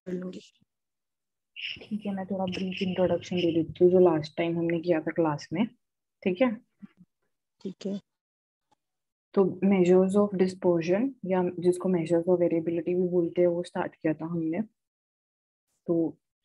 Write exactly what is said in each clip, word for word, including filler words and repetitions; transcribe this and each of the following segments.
कर लूंगी। ठीक है, मैं थोड़ा ब्रीफ इंट्रोडक्शन दे देती हूँ जो लास्ट टाइम हमने किया था क्लास में। ठीक है, ठीक है। तो मेजर्स ऑफ डिस्पर्जन या जिसको मेजर्स ऑफ वेरिएबिलिटी भी बोलते हैं वो स्टार्ट किया था हमने। तो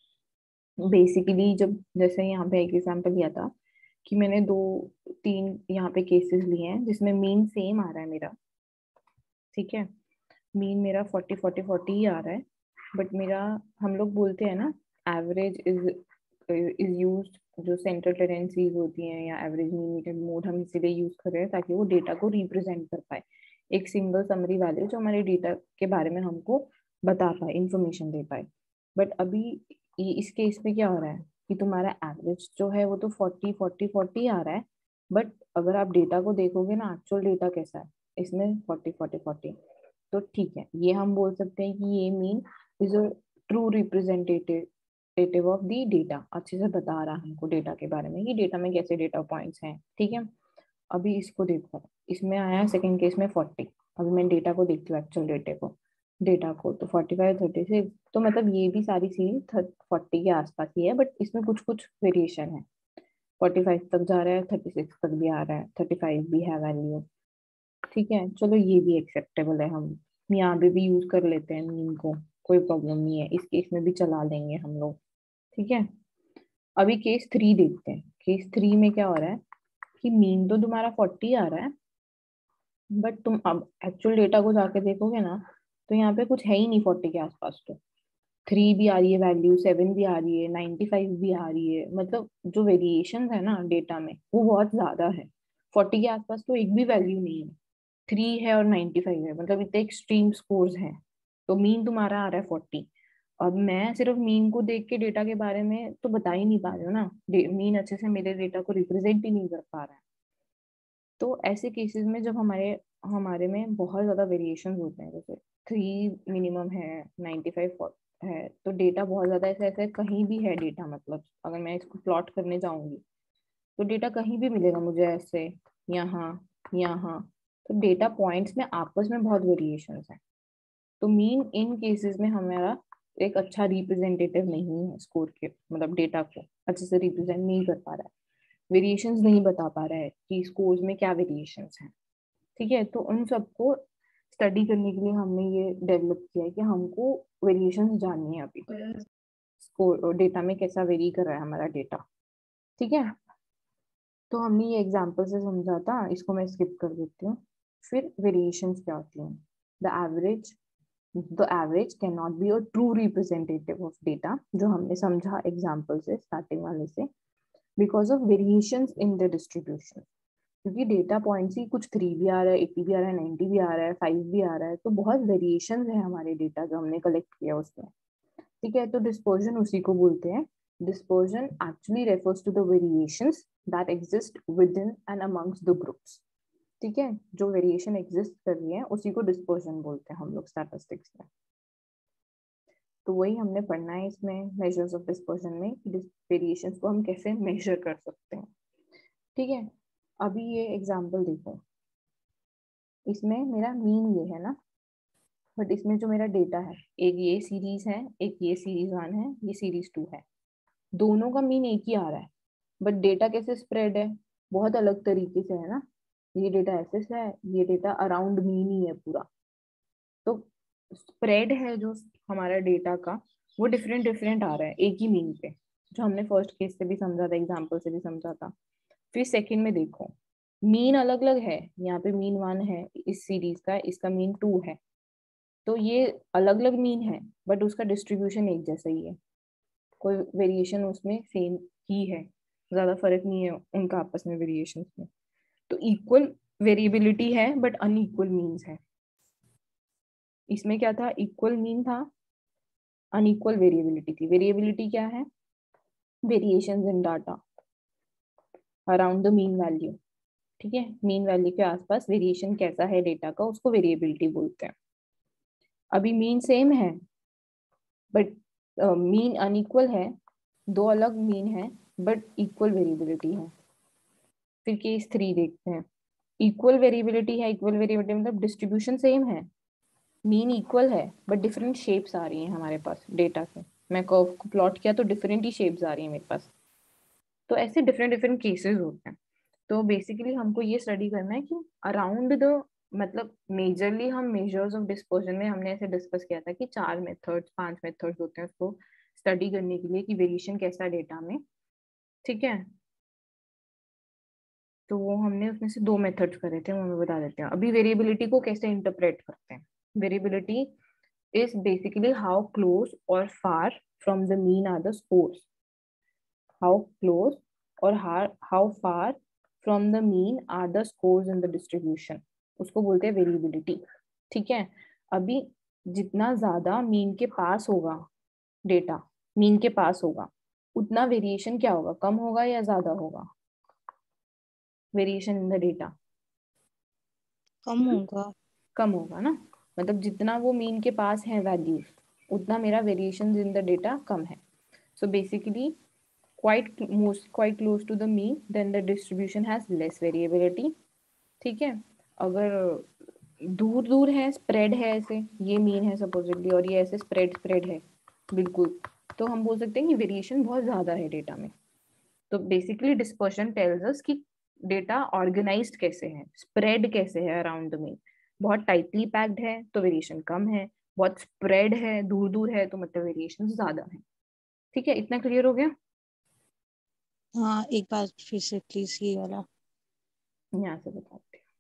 बेसिकली जब जैसे यहाँ पे एक एग्जांपल लिया था कि मैंने दो तीन यहाँ पे केसेस लिए हैं जिसमें मीन सेम आ रहा है मेरा। ठीक है, मीन मेरा फोर्टी फोर्टी फोर्टी ही आ रहा है, बट मेरा हम लोग बोलते हैं ना एवरेज इज इज यूज्ड, जो सेंट्रल टेंडेंसीज होती हैं या एवरेज मीन मीडियन मोड हम इसीलिए यूज कर रहे हैं ताकि वो डेटा को रिप्रेजेंट कर पाए, एक सिंगल समरी वैल्यू जो हमारे डेटा के बारे में हमको बता पाए, इंफॉर्मेशन दे पाए। बट अभी ये- इस केस में क्या हो रहा है कि तुम्हारा एवरेज जो है वो तो फोर्टी फोर्टी फोर्टी आ रहा है, बट अगर आप डेटा को देखोगे ना एक्चुअल डेटा कैसा है, इसमें फोर्टी फोर्टी फोर्टी। तो ठीक है, ये हम बोल सकते हैं कि ये mean is a true representative of the data, अच्छे से बता रहा है हमको डेटा के बारे में कि डेटा में कैसे डेटा पॉइंट्स हैं। ठीक है, अभी इसको देखो, इसमें आया सेकंड केस में फोर्टी। अभी मैं डेटा को देखती हूँ, एक्चुअल डेटा को डेटा को तो फोर्टी फाइव थर्टी सिक्स, तो मतलब ये भी सारी चीज फोर्टी के आसपास ही है, बट इसमें कुछ कुछ वेरिएशन है। फोर्टी फाइव तक जा रहा है, थर्टी सिक्स तक भी आ रहा है, थर्टी फाइव भी है वैल्यू। ठीक है, चलो ये भी एक्सेप्टेबल है, हम यहाँ पे भी यूज कर लेते हैं मीन को, कोई प्रॉब्लम नहीं है, इस केस में भी चला लेंगे हम लोग। ठीक है, अभी केस थ्री देखते हैं। केस थ्री में क्या हो रहा है कि मीन तो तुम्हारा फोर्टी आ रहा है, बट तुम अब एक्चुअल डेटा को जाके देखोगे ना तो यहाँ पे कुछ है ही नहीं फोर्टी के आसपास। तो थ्री भी आ रही है वैल्यू, सेवन भी आ रही है, नाइन्टी फाइव भी आ रही है, मतलब जो वेरिएशन है ना डेटा में वो बहुत ज्यादा है। फोर्टी के आसपास तो एक भी वैल्यू नहीं है, थ्री है और नाइन्टी फाइव है, मतलब इतने एक्सट्रीम स्कोर्स हैं। तो मीन तुम्हारा आ रहा है फोर्टी। अब मैं सिर्फ मीन को देख के डेटा के बारे में तो बता ही नहीं पा रही हूँ ना, मीन अच्छे से मेरे डेटा को रिप्रेजेंट ही नहीं कर पा रहा है। तो ऐसे केसेस में जब हमारे हमारे में बहुत ज्यादा वेरिएशन होते हैं, जैसे थ्री मिनिमम है, नाइन्टी फाइव है, तो डेटा बहुत ज्यादा ऐसे ऐसे कहीं भी है डेटा, मतलब अगर मैं इसको प्लॉट करने जाऊंगी तो डेटा कहीं भी मिलेगा मुझे, ऐसे यहाँ यहाँ। तो डेटा पॉइंट्स में आपस में बहुत वेरिएशंस हैं। तो मीन इन केसेस में हमारा एक अच्छा रिप्रेजेंटेटिव नहीं है स्कोर के, मतलब डेटा को अच्छे से रिप्रेजेंट नहीं कर पा रहा है, वेरिएशंस नहीं बता पा रहा है कि स्कोर्स में क्या वेरिएशंस हैं। ठीक है, तो उन सबको स्टडी करने के लिए हमने ये डेवलप किया है कि हमको वेरिएशंस जाननी है अभी, स्कोर डेटा में कैसा वेरी कर रहा है हमारा डेटा। ठीक है, तो हमने ये एग्जाम्पल से समझा था, इसको मैं स्किप कर देती हूँ। फिर वेरिएशंस क्या होती हैं? The average the average can not be a true representative of data, जो हमने समझा एग्जाम्पल से स्टार्टिंग वाले से, because of variations in the distribution. क्योंकि डेटा पॉइंट्स ही कुछ थ्री भी आ रहा है, एट्टी भी आ रहा है, नाइन्टी भी आ रहा है, फाइव भी आ रहा है, तो बहुत वेरिएशंस है हमारे डेटा जो हमने कलेक्ट किया उसमें। ठीक है, तो डिस्पर्जन उसी को बोलते हैं। Dispersion actually refers to the variations that exist within and amongst the groups. ठीक है, जो वेरिएशन एग्जिस्ट कर रही है उसी को डिस्पर्जन बोलते हैं हम लोग स्टैटिस्टिक्स में। तो वही हमने पढ़ना है इसमें मेजर्स ऑफ डिस्पर्जन में, कि वेरिएशंस को हम कैसे मेजर कर सकते हैं। ठीक है, अभी ये एग्जांपल देखो, इसमें मेरा मीन ये है ना, बट इसमें जो मेरा डेटा है, एक ये सीरीज है, एक ये सीरीज वन है, ये सीरीज टू है, दोनों का मीन एक ही आ रहा है, बट डेटा कैसे स्प्रेड है, बहुत अलग तरीके से है ना। ये डेटा ऐसे से है, ये डेटा अराउंड मीन ही है पूरा। तो स्प्रेड है जो हमारा डेटा का, वो डिफरेंट डिफरेंट आ रहा है एक ही मीन पे, जो हमने फर्स्ट केस से भी समझा था, एग्जाम्पल से भी समझा था। फिर सेकंड में देखो, मीन अलग अलग है, यहाँ पे मीन वन है इस सीरीज का, इसका मीन टू है, तो ये अलग अलग मीन है, बट उसका डिस्ट्रीब्यूशन एक जैसा ही है, कोई वेरिएशन उसमें सेम ही है, ज्यादा फर्क नहीं है उनका आपस में वेरिएशन में। तो इक्वल वेरिएबिलिटी है बट अनइक्वल मीन्स है। इसमें क्या था, इक्वल मीन था, अनइक्वल वेरिएबिलिटी थी। वेरिएबिलिटी क्या है? Variations in data around the mean value. ठीक है, मीन वैल्यू के आसपास वेरिएशन कैसा है डेटा का, उसको वेरिएबिलिटी बोलते हैं। अभी मीन सेम है बट मीन अनइक्वल है, दो अलग मीन है बट इक्वल वेरिएबिलिटी है। फिर केस थ्री देखते हैं, इक्वल वेरिएबिलिटी है, इक्वल वेरिएबिलिटी मतलब डिस्ट्रीब्यूशन सेम है मीन इक्वल है बट डिफरेंट शेप्स आ रही हैं हमारे पास डेटा से। मैं कर्व को प्लॉट किया तो डिफरेंट ही शेप्स आ रही हैं मेरे पास। तो ऐसे डिफरेंट डिफरेंट केसेस होते हैं। तो बेसिकली हमको ये स्टडी करना है कि अराउंड द, मतलब मेजरली हम मेजर्स ऑफ डिस्पर्जन में हमने ऐसे डिस्कस किया था कि चार मेथड्स पांच मेथड्स होते हैं उसको स्टडी करने के लिए कि वेरिएशन कैसा डेटा में। ठीक है, तो वो हमने उसमें से दो मेथड्स करे थे, वो हमें बता देते हैं। अभी वेरिएबिलिटी को कैसे इंटरप्रेट करते हैं। Variability is basically how close or far from the mean are the scores. How close or how, how far from the mean are the scores in the distribution. उसको बोलते हैं वेरिएबिलिटी। ठीक है, अभी जितना ज्यादा मीन के पास होगा डेटा, मीन के पास होगा, उतना वेरिएशन क्या होगा, कम होगा या ज्यादा होगा? वेरिएशन इन द डेटा कम होगा। कम होगा ना, मतलब जितना वो मीन के पास है वैल्यूज, उतना मेरा वेरिएशन इन द डेटा कम है। So basically quite most quite close to the mean, then the distribution has less variability। ठीक है, अगर दूर दूर है, स्प्रेड है, ऐसे ये मीन है सपोजिटली और ये ऐसे स्प्रेड स्प्रेड है बिल्कुल, तो हम बोल सकते हैं कि वेरिएशन बहुत ज्यादा है डेटा में। तो बेसिकली डिस्पर्शन टेल्स अस कि डेटा ऑर्गेनाइज्ड कैसे है, स्प्रेड कैसे है अराउंड द मीन। बहुत टाइटली पैक्ड है तो वेरिएशन कम है, बहुत स्प्रेड है, दूर दूर है, तो मतलब वेरिएशन ज्यादा है। ठीक है, इतना क्लियर हो गया? हाँ, एक बार फिर से प्लीज ये वाला। यहाँ से बताते हैं।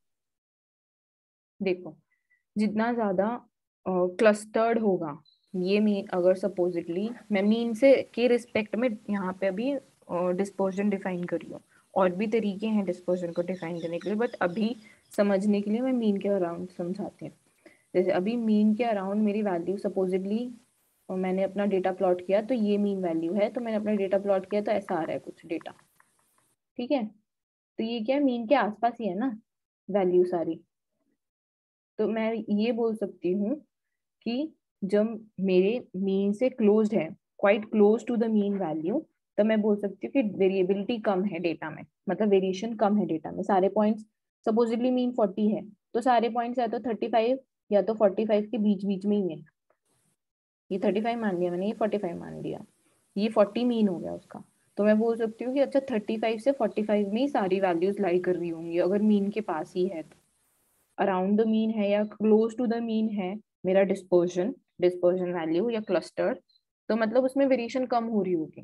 देखो, जितना ज्यादा क्लस्टर्ड होगा ये मीन, अगर सपोजिटली मैं मीन से के रिस्पेक्ट में यहाँ पे अभी डिस्पर्जन डिफाइन कर रही हूँ, और भी तरीके हैं डिस्पर्जन को डिफाइन करने के लिए, बट अभी समझने के लिए मैं मीन के अराउंड समझाती हूँ। जैसे अभी मीन के अराउंड मेरी वैल्यू सपोजिटली, मैंने अपना डेटा प्लॉट किया तो ये मीन वैल्यू है, तो मैंने अपना डेटा प्लॉट किया तो ऐसा आ रहा है कुछ डेटा। ठीक है, तो ये क्या मीन के आसपास ही है ना वैल्यू सारी। तो मैं ये बोल सकती हूँ कि जब मेरे मीन से क्लोज्ड है, quite close to the mean value, तो मैं बोल सकती हूँ कि वेरिएबिलिटी कम है डेटा में, मतलब वेरिएशन कम है डेटा में। सारे पॉइंट्स सपोजिटली मीन फोर्टी है, तो सारे पॉइंट्स या तो थर्टी फाइव या तो फोर्टी फाइव के बीच बीच में ही है। ये थर्टी फाइव मान लिया मैंने, ये फोर्टी फाइव मान लिया, ये फोर्टी मीन हो गया उसका। तो मैं बोल सकती हूँ कि अच्छा थर्टी फाइव से फोर्टी फाइव में ही सारी वैल्यूज लाई कर रही होंगी अगर मीन के पास ही है तो। अराउंड द मीन है या क्लोज टू द मीन है मेरा डिस्पर्जन, डिस्पर्जन वैल्यू या क्लस्टर, तो मतलब उसमें वेरिएशन कम हो रही होगी।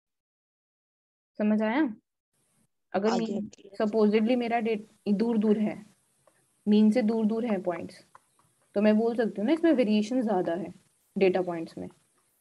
समझ आया? अगर आगे मीन प्लीज। सपोजिटली मेरा डेट दूर दूर है, मीन से दूर दूर है पॉइंट्स, तो मैं बोल सकती हूँ ना इसमें वेरिएशन ज्यादा है डेटा पॉइंट्स में।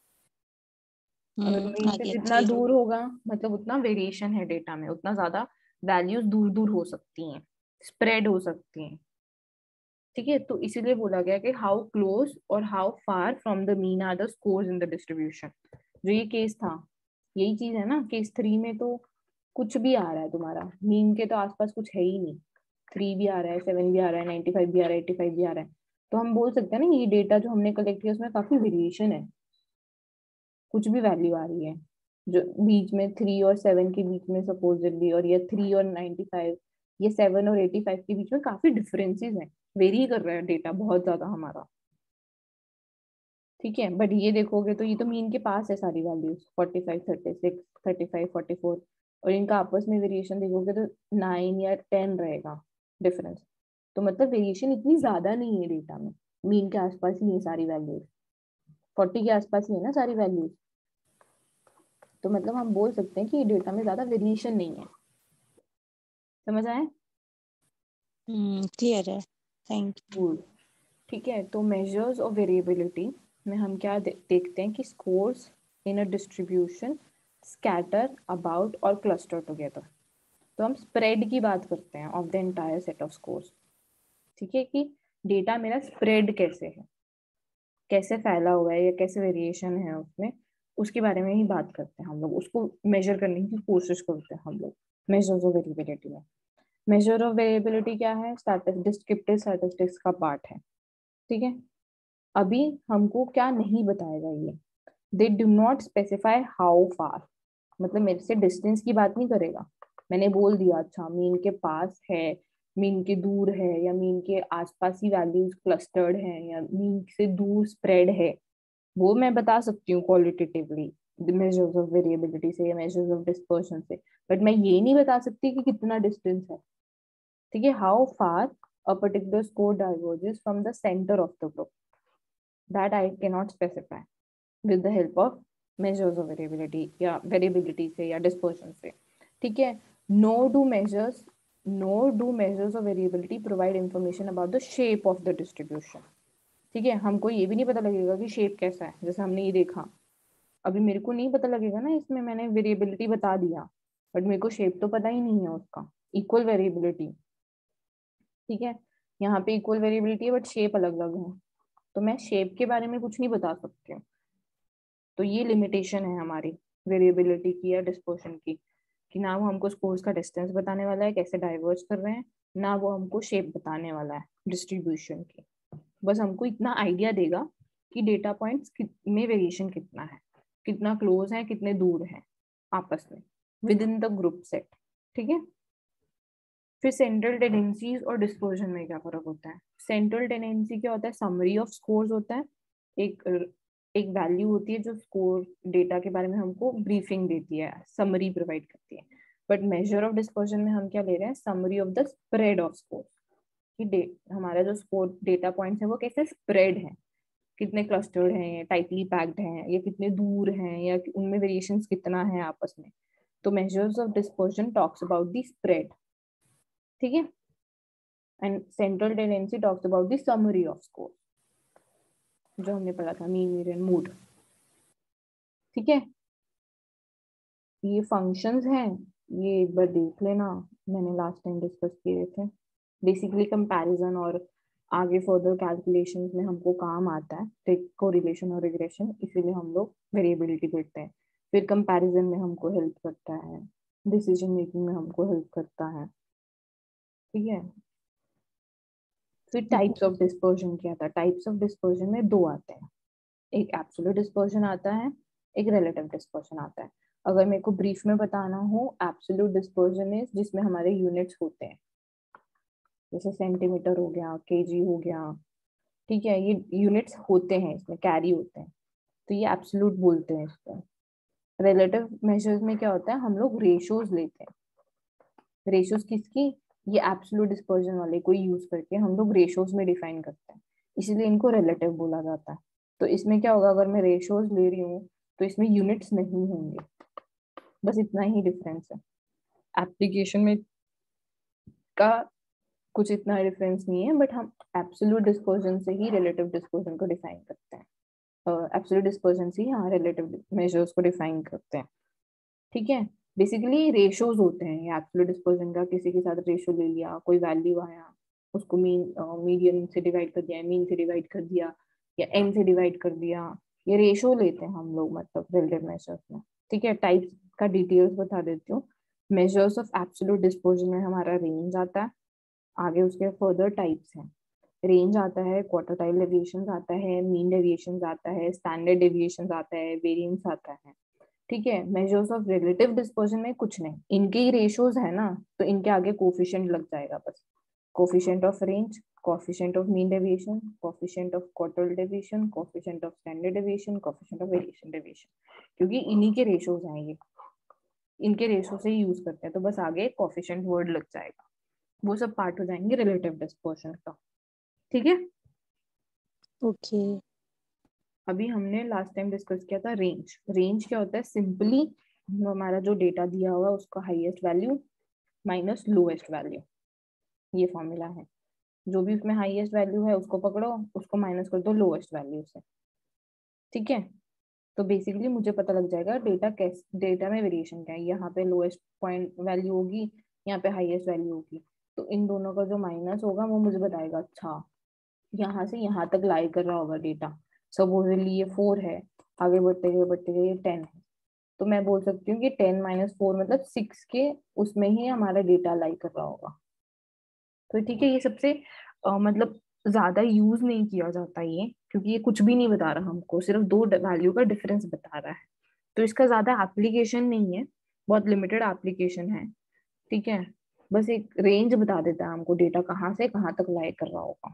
अगर हम्म मीन से आगे जितना क्लियर हो दूर गया। होगा मतलब उतना वेरिएशन है डेटा में, उतना ज्यादा वैल्यूज दूर दूर हो सकती हैं, स्प्रेड हो सकती हैं। ठीक है, तो इसीलिए बोला गया कि हाउ क्लोज और how far from the mean are the scores in the distribution. जो ये केस था, यही चीज है ना। केस थ्री में तो कुछ भी आ रहा है तुम्हारा, मीन के तो आसपास कुछ है ही नहीं। थ्री भी आ रहा है, सेवन भी आ रहा है, नाइन्टी फाइव भी आ रहा है, एट्टी फाइव भी आ रहा है। तो हम बोल सकते हैं ना ये डेटा जो हमने कलेक्ट किया उसमें काफी वेरिएशन है, कुछ भी वैल्यू आ रही है जो बीच में थ्री और सेवन के बीच में सपोजिटली, और ये थ्री और नाइन्टी फाइव, ये सेवन और एटी फाइव के बीच में काफी डिफरेंसेस हैं, वेरी कर रहा है डेटा बहुत ज्यादा हमारा। ठीक है, बट ये देखोगे तो ये तो मीन के पास है सारी values, forty five, thirty six, thirty five, forty four, और इनका आपस में वेरिएशन देखोगे तो नाइन या टेन रहेगा डिफरेंस। तो मतलब वेरिएशन इतनी ज्यादा नहीं है डेटा में, मीन के आसपास ही है सारी वैल्यूज, फोर्टी के आसपास ही है ना सारी वैल्यूज। तो मतलब हम बोल सकते हैं कि डेटा में ज्यादा वेरिएशन नहीं है। समझ आए? हम्म क्लियर है। Thank you. गुड। ठीक है, तो मेजर्स ऑफ वेरिएबिलिटी में हम क्या दे, देखते हैं कि scores in a distribution scatter about और क्लस्टर टुगेदर। तो हम स्प्रेड की बात करते हैं of the entire set of scores. ठीक है, कि डेटा मेरा स्प्रेड कैसे है, कैसे फैला हुआ है या कैसे वेरिएशन है उसमें, उसके बारे में ही बात करते हैं हम लोग, उसको मेजर करने की कोशिश करते हैं हम लोग मेजर्स ऑफ वेरिएबिलिटी में। मेजर ऑफ वेरिएबिलिटी क्या है? डिस्क्रिप्टिव स्टैटिस्टिक्स का पार्ट है। ठीक है, अभी हमको क्या नहीं बताएगा ये, they do not specify how far, मतलब मेरे से डिस्टेंस की बात नहीं करेगा। मैंने बोल दिया अच्छा मीन के पास है मीन के दूर है या मीन के आसपास ही वैल्यूज क्लस्टर्ड हैं या मीन से दूर स्प्रेड है, वो मैं बता सकती हूँ क्वालिटेटिवली मेजर्स ऑफ वेरिएबिलिटी से या मेजर्स ऑफ डिस्पर्शन से, बट मैं ये नहीं बता सकती कि कितना डिस्टेंस है। ठीक है, how far a particular score diverges from the centre of the group, that I can not specify with the help of measures of variability या वेरिएबिलिटी से या डिस्पर्शन से। ठीक है, no do measures no do measures of variability provide information about the shape of the distribution. ठीक है, हमको ये भी नहीं पता लगेगा कि शेप कैसा है, जैसे हमने ये देखा, अभी मेरे को नहीं पता लगेगा ना, इसमें मैंने वेरिएबिलिटी बता दिया बट मेरे को शेप तो पता ही नहीं है उसका, इक्वल वेरिएबिलिटी। ठीक है, यहाँ पे इक्वल वेरिएबिलिटी है बट शेप अलग अलग है, तो मैं शेप के बारे में कुछ नहीं बता सकती हूँ। तो ये लिमिटेशन है हमारी वेरिएबिलिटी की या डिस्पर्शन की, कि ना वो हमको स्कोर्स का डिस्टेंस बताने वाला है कैसे डाइवर्ज कर रहे हैं, ना वो हमको शेप बताने वाला है डिस्ट्रीब्यूशन की। बस हमको इतना आइडिया देगा कि डेटा पॉइंट्स में वेरिएशन कितना है, कितना क्लोज है, कितने दूर है आपस में within the group set. ठीक है, फिर सेंट्रल टेंडेंसीज और डिस्पर्जन में क्या फर्क होता है। सेंट्रल टेंडेंसी क्या होता है, समरी ऑफ स्कोर्स होता है, एक एक वैल्यू होती है जो स्कोर डेटा के बारे में हमको ब्रीफिंग देती है, समरी प्रोवाइड करती है। बट मेजर ऑफ डिस्पर्जन में हम क्या ले रहे हैं, summary of the spread of score, कि हमारा जो स्कोर डेटा पॉइंट्स है वो कैसे स्प्रेड है, कितने क्लस्टर्ड हैं, टाइटली पैक्ड हैं, या कितने दूर हैं, या उनमें वेरिएशंस कितना है आपस में। तो measures of dispersion talks about the spread. ठीक है, and central tendency talks about the summary of score, जो हमने पढ़ा था, मीन मीडियन मोड। ठीक है, ये फंक्शंस हैं, ये एक बार देख लेना, मैंने लास्ट टाइम डिस्कस किए थे। बेसिकली कंपैरिजन और आगे फर्दर कैलकुलेशंस में हमको काम आता है कोरिलेशन और रिग्रेशन, इसीलिए हम लोग वेरिएबिलिटी पढ़ते हैं। फिर कंपैरिजन में हमको हेल्प करता है, डिसीजन मेकिंग में हमको हेल्प करता है। ठीक है, फिर टाइप्स ऑफ डिस्पर्जन क्या था, टाइप्स ऑफ डिस्पर्जन में दो आते हैं, एक एब्सोल्यूट डिस्पर्जन आता है, एक रिलेटिव डिस्पर्जन आता है। अगर मेरे को ब्रीफ में बताना हो, एब्सोल्यूट डिस्पर्जन इज जिसमें हमारे यूनिट्स होते हैं, जैसे सेंटीमीटर हो गया, केजी हो गया। ठीक है, ये यूनिट्स होते हैं, इसमें कैरी होते हैं, तो ये एब्सोल्यूट बोलते हैं इसको। रिलेटिव मेजर्स में क्या होता है, हम लोग रेशियोज लेते हैं, रेशियोज किसकी, ये एब्सोल्यूट डिस्पर्जन वाले को यूज करके हम लोग रेशियोज में डिफाइन करते हैं, इसीलिए इनको रिलेटिव बोला जाता है। तो इसमें क्या होगा, अगर मैं रेशियोज ले रही हूँ तो इसमें यूनिट्स नहीं होंगे, बस इतना ही डिफरेंस है। एप्लीकेशन में का कुछ इतना डिफरेंस नहीं है, बट हम एब्सोल्यूट डिस्पर्जन से ही रिलेटिव डिस्पर्जन को डिफाइन करते हैं, एब्सोल्यूट डिस्पर्जन से ही हाँ रिलेटिव मेजर्स को डिफाइन करते हैं। ठीक है, बेसिकली रेशियोज होते हैं ये एब्सोल्यूट डिस्पर्जन का, किसी के साथ रेशियो ले लिया, कोई वैल्यू आया, उसको मीन मीडियन से डिवाइड कर दिया, मीन से डिवाइड कर दिया, या एन से डिवाइड कर दिया, ये रेशियो लेते हैं हम लोग मतलब रिलेटिव मेजर्स में। ठीक है, टाइप्स का डिटेल्स बता देती हूँ। मेजर्स ऑफ एब्सोल्यूट डिस्पर्जन में हमारा रेंज आता है, आगे उसके फर्दर टाइप्स हैं। रेंज आता है, क्वार्टाइल डेविएशन आता है, मीन डेविएशन आता है, स्टैंडर्ड डेविएशन आता है, वेरिएंस आता है। ठीक है, मेजर्स ऑफ रिलेटिव डिस्पर्जन में कुछ नहीं, इनके ही रेशियोज है ना, तो इनके आगे कोफिशिएंट लग जाएगा बस, coefficient of range, coefficient of mean deviation, coefficient of quartile deviation, coefficient of standard deviation, coefficient of variation deviation, क्योंकि इन्हीं के रेशियोज हैं ये, इनके रेशियो से ही यूज करते हैं, तो बस आगे कोफिशिएंट वर्ड लग जाएगा, वो सब पार्ट हो जाएंगे रिलेटिव डिस्पर्जन का। ठीक है, ओके। अभी हमने लास्ट टाइम डिस्कस किया था रेंज। रेंज क्या होता है, सिंपली हमारा जो डेटा दिया हुआ है उसका highest value minus lowest value, ये फॉर्मूला है। जो भी उसमें हाईएस्ट वैल्यू है उसको पकड़ो, उसको माइनस कर दो लोएस्ट वैल्यू से। ठीक है, तो बेसिकली मुझे पता लग जाएगा डेटा कैस डेटा में वेरिएशन क्या है, यहाँ पे लोएस्ट पॉइंट वैल्यू होगी, यहाँ पे हाईएस्ट वैल्यू होगी, तो इन दोनों का जो माइनस होगा वो मुझे बताएगा अच्छा यहाँ से यहाँ तक लाई कर रहा होगा डेटा, सपोजली ये फोर है, आगे बढ़ते गए बढ़ते गए ये टेन है, तो मैं बोल सकती हूँ कि टेन माइनस फोर मतलब सिक्स के उसमें ही हमारा डेटा लाई कर रहा होगा। तो ठीक है, ये सबसे अ, मतलब ज्यादा यूज नहीं किया जाता ये, क्योंकि ये कुछ भी नहीं बता रहा हमको, सिर्फ दो वैल्यू का डिफरेंस बता रहा है, तो इसका ज्यादा एप्लीकेशन नहीं है, बहुत लिमिटेड एप्लीकेशन है। ठीक है, बस एक रेंज बता देता है हमको डेटा कहाँ से कहाँ तक लाई कर रहा होगा।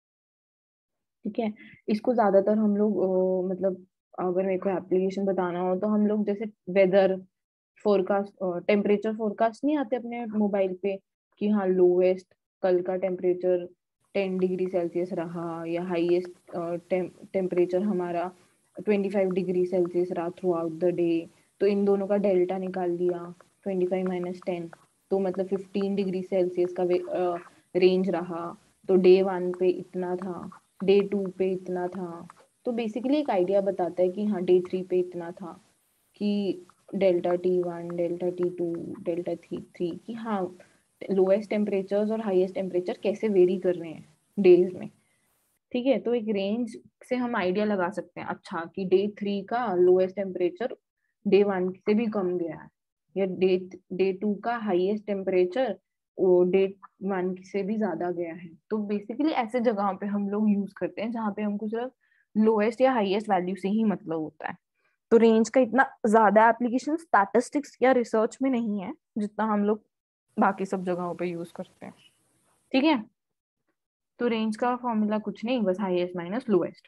ठीक है, इसको ज्यादातर हम लोग अ, मतलब अगर मेरे को एप्लीकेशन बताना हो तो हम लोग जैसे वेदर फोरकास्ट, टेम्परेचर फोरकास्ट नहीं आते अपने मोबाइल पे कि हाँ लोवेस्ट कल का टेम्परेचर टेन डिग्री सेल्सियस रहा या हाईएस्ट टेम्परेचर हमारा ट्वेंटी फाइव डिग्री सेल्सियस रहा थ्रू आउट द डे। तो इन दोनों का डेल्टा निकाल दिया, ट्वेंटी फाइव माइनस टेन, तो मतलब फिफ्टीन डिग्री सेल्सियस का रेंज रहा। तो डे वन पे इतना था, डे टू पे इतना था। तो बेसिकली एक आइडिया बताता है कि हाँ डे थ्री पे इतना था, कि delta T one, delta T two, delta three three कि हाँ लोएस्ट टेम्परेचर्स और हाईएस्ट टेम्परेचर कैसे वेरी कर रहे हैं डेज में। ठीक है, तो एक रेंज से हम आइडिया लगा सकते हैं अच्छा कि डे थ्री का लोएस्ट टेम्परेचर डे वन से भी कम गया है, या डे डे टू का हाईएस्ट टेम्परेचर वो डे वन से भी ज्यादा गया है। तो बेसिकली ऐसे जगहों पे हम लोग यूज करते हैं जहाँ पे हमको सिर्फ लोएस्ट या हाईएस्ट वैल्यू से ही मतलब होता है। तो रेंज का इतना ज्यादा एप्लीकेशन स्टैटिस्टिक्स या रिसर्च में नहीं है जितना हम लोग बाकी सब जगहों पे यूज करते हैं। ठीक है, तो रेंज का फॉर्मूला कुछ नहीं, बस हाईएस्ट माइनस लोएस्ट।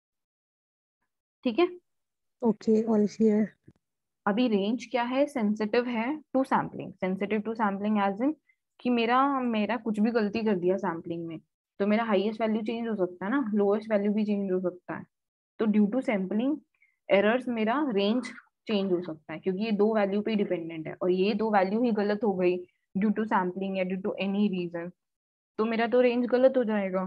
ठीक है, ओके, ऑल क्लियर। अभी रेंज क्या है, सेंसिटिव है to sampling. Sensitive to sampling as in कि मेरा मेरा कुछ भी गलती कर दिया सैम्पलिंग में तो मेरा हाईएस्ट वैल्यू चेंज हो सकता है ना, लोएस्ट वैल्यू भी चेंज हो सकता है। तो ड्यू टू सैम्पलिंग एरर्स मेरा रेंज चेंज हो सकता है, क्योंकि ये दो वैल्यू पे डिपेंडेंट है और ये दो वैल्यू ही गलत हो गई ड्यू टू सैम्पलिंग या ड्यू टू एनी रीजन, तो मेरा तो रेंज गलत हो जाएगा।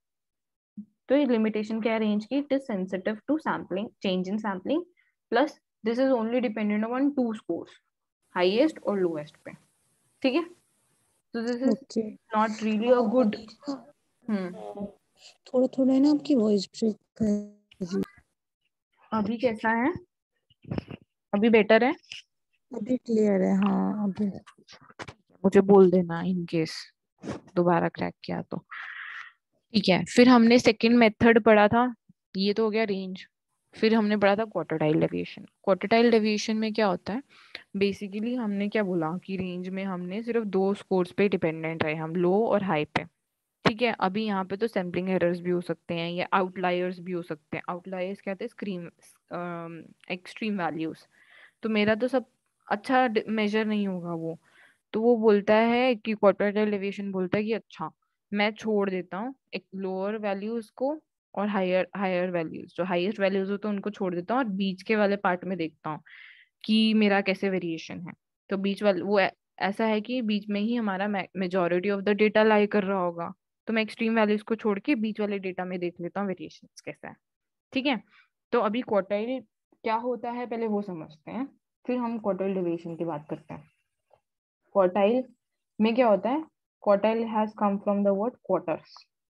तो ये लिमिटेशन क्या है रेंज की, it is sensitive to sampling, change in sampling, plus this is only dependent on two scores, highest और लोएस्ट पे। ठीक है, तो this is okay. Not really a good. अभी ना हम्म, थोड़ा थोड़ा है ना आपकी वॉइस ब्रेक कर रही है। अभी कैसा है, अभी बेटर है? अभी क्लियर है, हाँ अभी। मुझे बोल देना इन केस दोबारा क्रैक किया तो। ठीक है, फिर हमने सेकंड मेथड पढ़ा था, ये तो हो गया रेंज। फिर हमने पढ़ा था क्वार्टाइल डेविएशन। क्वार्टाइल डेविएशन में क्या होता है, बेसिकली हमने क्या बोला कि रेंज में हमने सिर्फ दो स्कोर्स पे डिपेंडेंट रहे, हम लो और हाई पे। ठीक है, अभी यहाँ पे तो सैम्पलिंग एरर्स भी हो सकते हैं या आउटलायर्स भी हो सकते हैं। आउटलायर्स क्या होते हैं, स्क्रीम एक्सट्रीम वैल्यूज। तो मेरा तो सब अच्छा मेजर नहीं होगा वो, तो वो बोलता है कि क्वार्टाइल डेविएशन बोलता है कि अच्छा मैं छोड़ देता हूँ एक लोअर वैल्यूज को और हायर हायर वैल्यूज, जो हाईएस्ट वैल्यूज होते हैं उनको छोड़ देता हूँ और बीच के वाले पार्ट में देखता हूँ कि मेरा कैसे वेरिएशन है। तो बीच वाले वो ऐ- ऐसा है कि बीच में ही हमारा majority of the data lie कर रहा होगा, तो मैं एक्सट्रीम वैल्यूज को छोड़ के बीच वाले डेटा में देख लेता हूँ वेरिएशन कैसा है। ठीक है, तो अभी क्वार्टाइल क्या होता है पहले वो समझते हैं, फिर हम क्वार्टाइल डेविएशन की बात करते हैं। क्वार्टाइल में क्या होता है, quartile has come from the word quarters.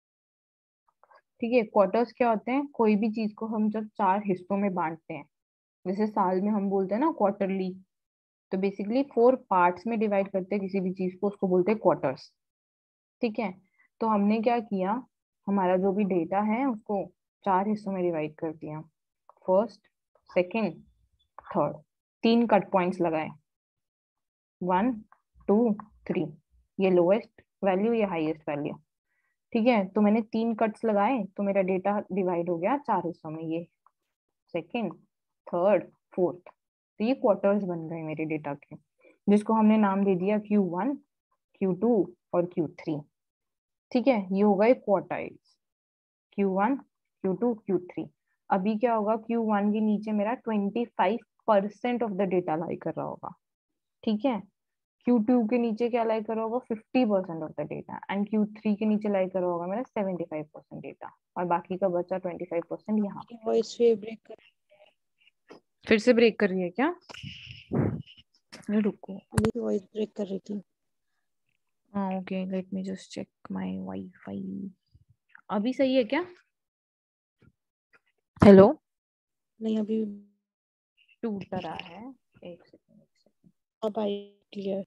ठीक है, क्वार्टर्स क्या होते हैं, कोई भी चीज को हम जब चार हिस्सों में बांटते हैं, जैसे साल में हम बोलते हैं ना क्वार्टरली, तो बेसिकली फोर पार्ट्स में डिवाइड करते हैं किसी भी चीज को, उसको बोलते हैं क्वार्टर्स। ठीक है, तो हमने क्या किया, हमारा जो भी डेटा है उसको चार हिस्सों में डिवाइड कर दिया, फर्स्ट, सेकंड, थर्ड, तीन कट पॉइंट्स लगाए, वन, टू, थ्री, ये लोएस्ट वैल्यू, ये हाईएस्ट वैल्यू। ठीक है, तो मैंने तीन कट्स लगाए तो मेरा डेटा डिवाइड हो गया चार हिस्सों में, ये सेकंड, थर्ड, फोर्थ। तो ये क्वार्टर्स बन गए मेरे डेटा के, जिसको हमने नाम दे दिया क्यू वन, क्यू टू और क्यू थ्री। ठीक है, ये हो गए quartiles, Q one, Q two, Q three. अभी क्या होगा, क्यू वन के नीचे मेरा twenty five percent of the data lie कर रहा होगा। ठीक है, क्यू टू के नीचे क्या लाई करा होगा, fifty percent of the data, and Q three के नीचे लाई करा होगा मेरा सेवेंटी फाइव परसेंट डेटा, और बाकी का बचा ट्वेंटी फाइव परसेंट यहाँ पे। वॉइस फिर ब्रेक कर। फिर से ब्रेक कर रही है क्या? अरे रुको, अभी वॉइस ब्रेक कर रही थी। हाँ okay, let me just check my wifi. अभी सही है क्या? हेलो, नहीं अभी। टूट रहा है, एक सेकंड एक सेकंड। अब आई क्लियर।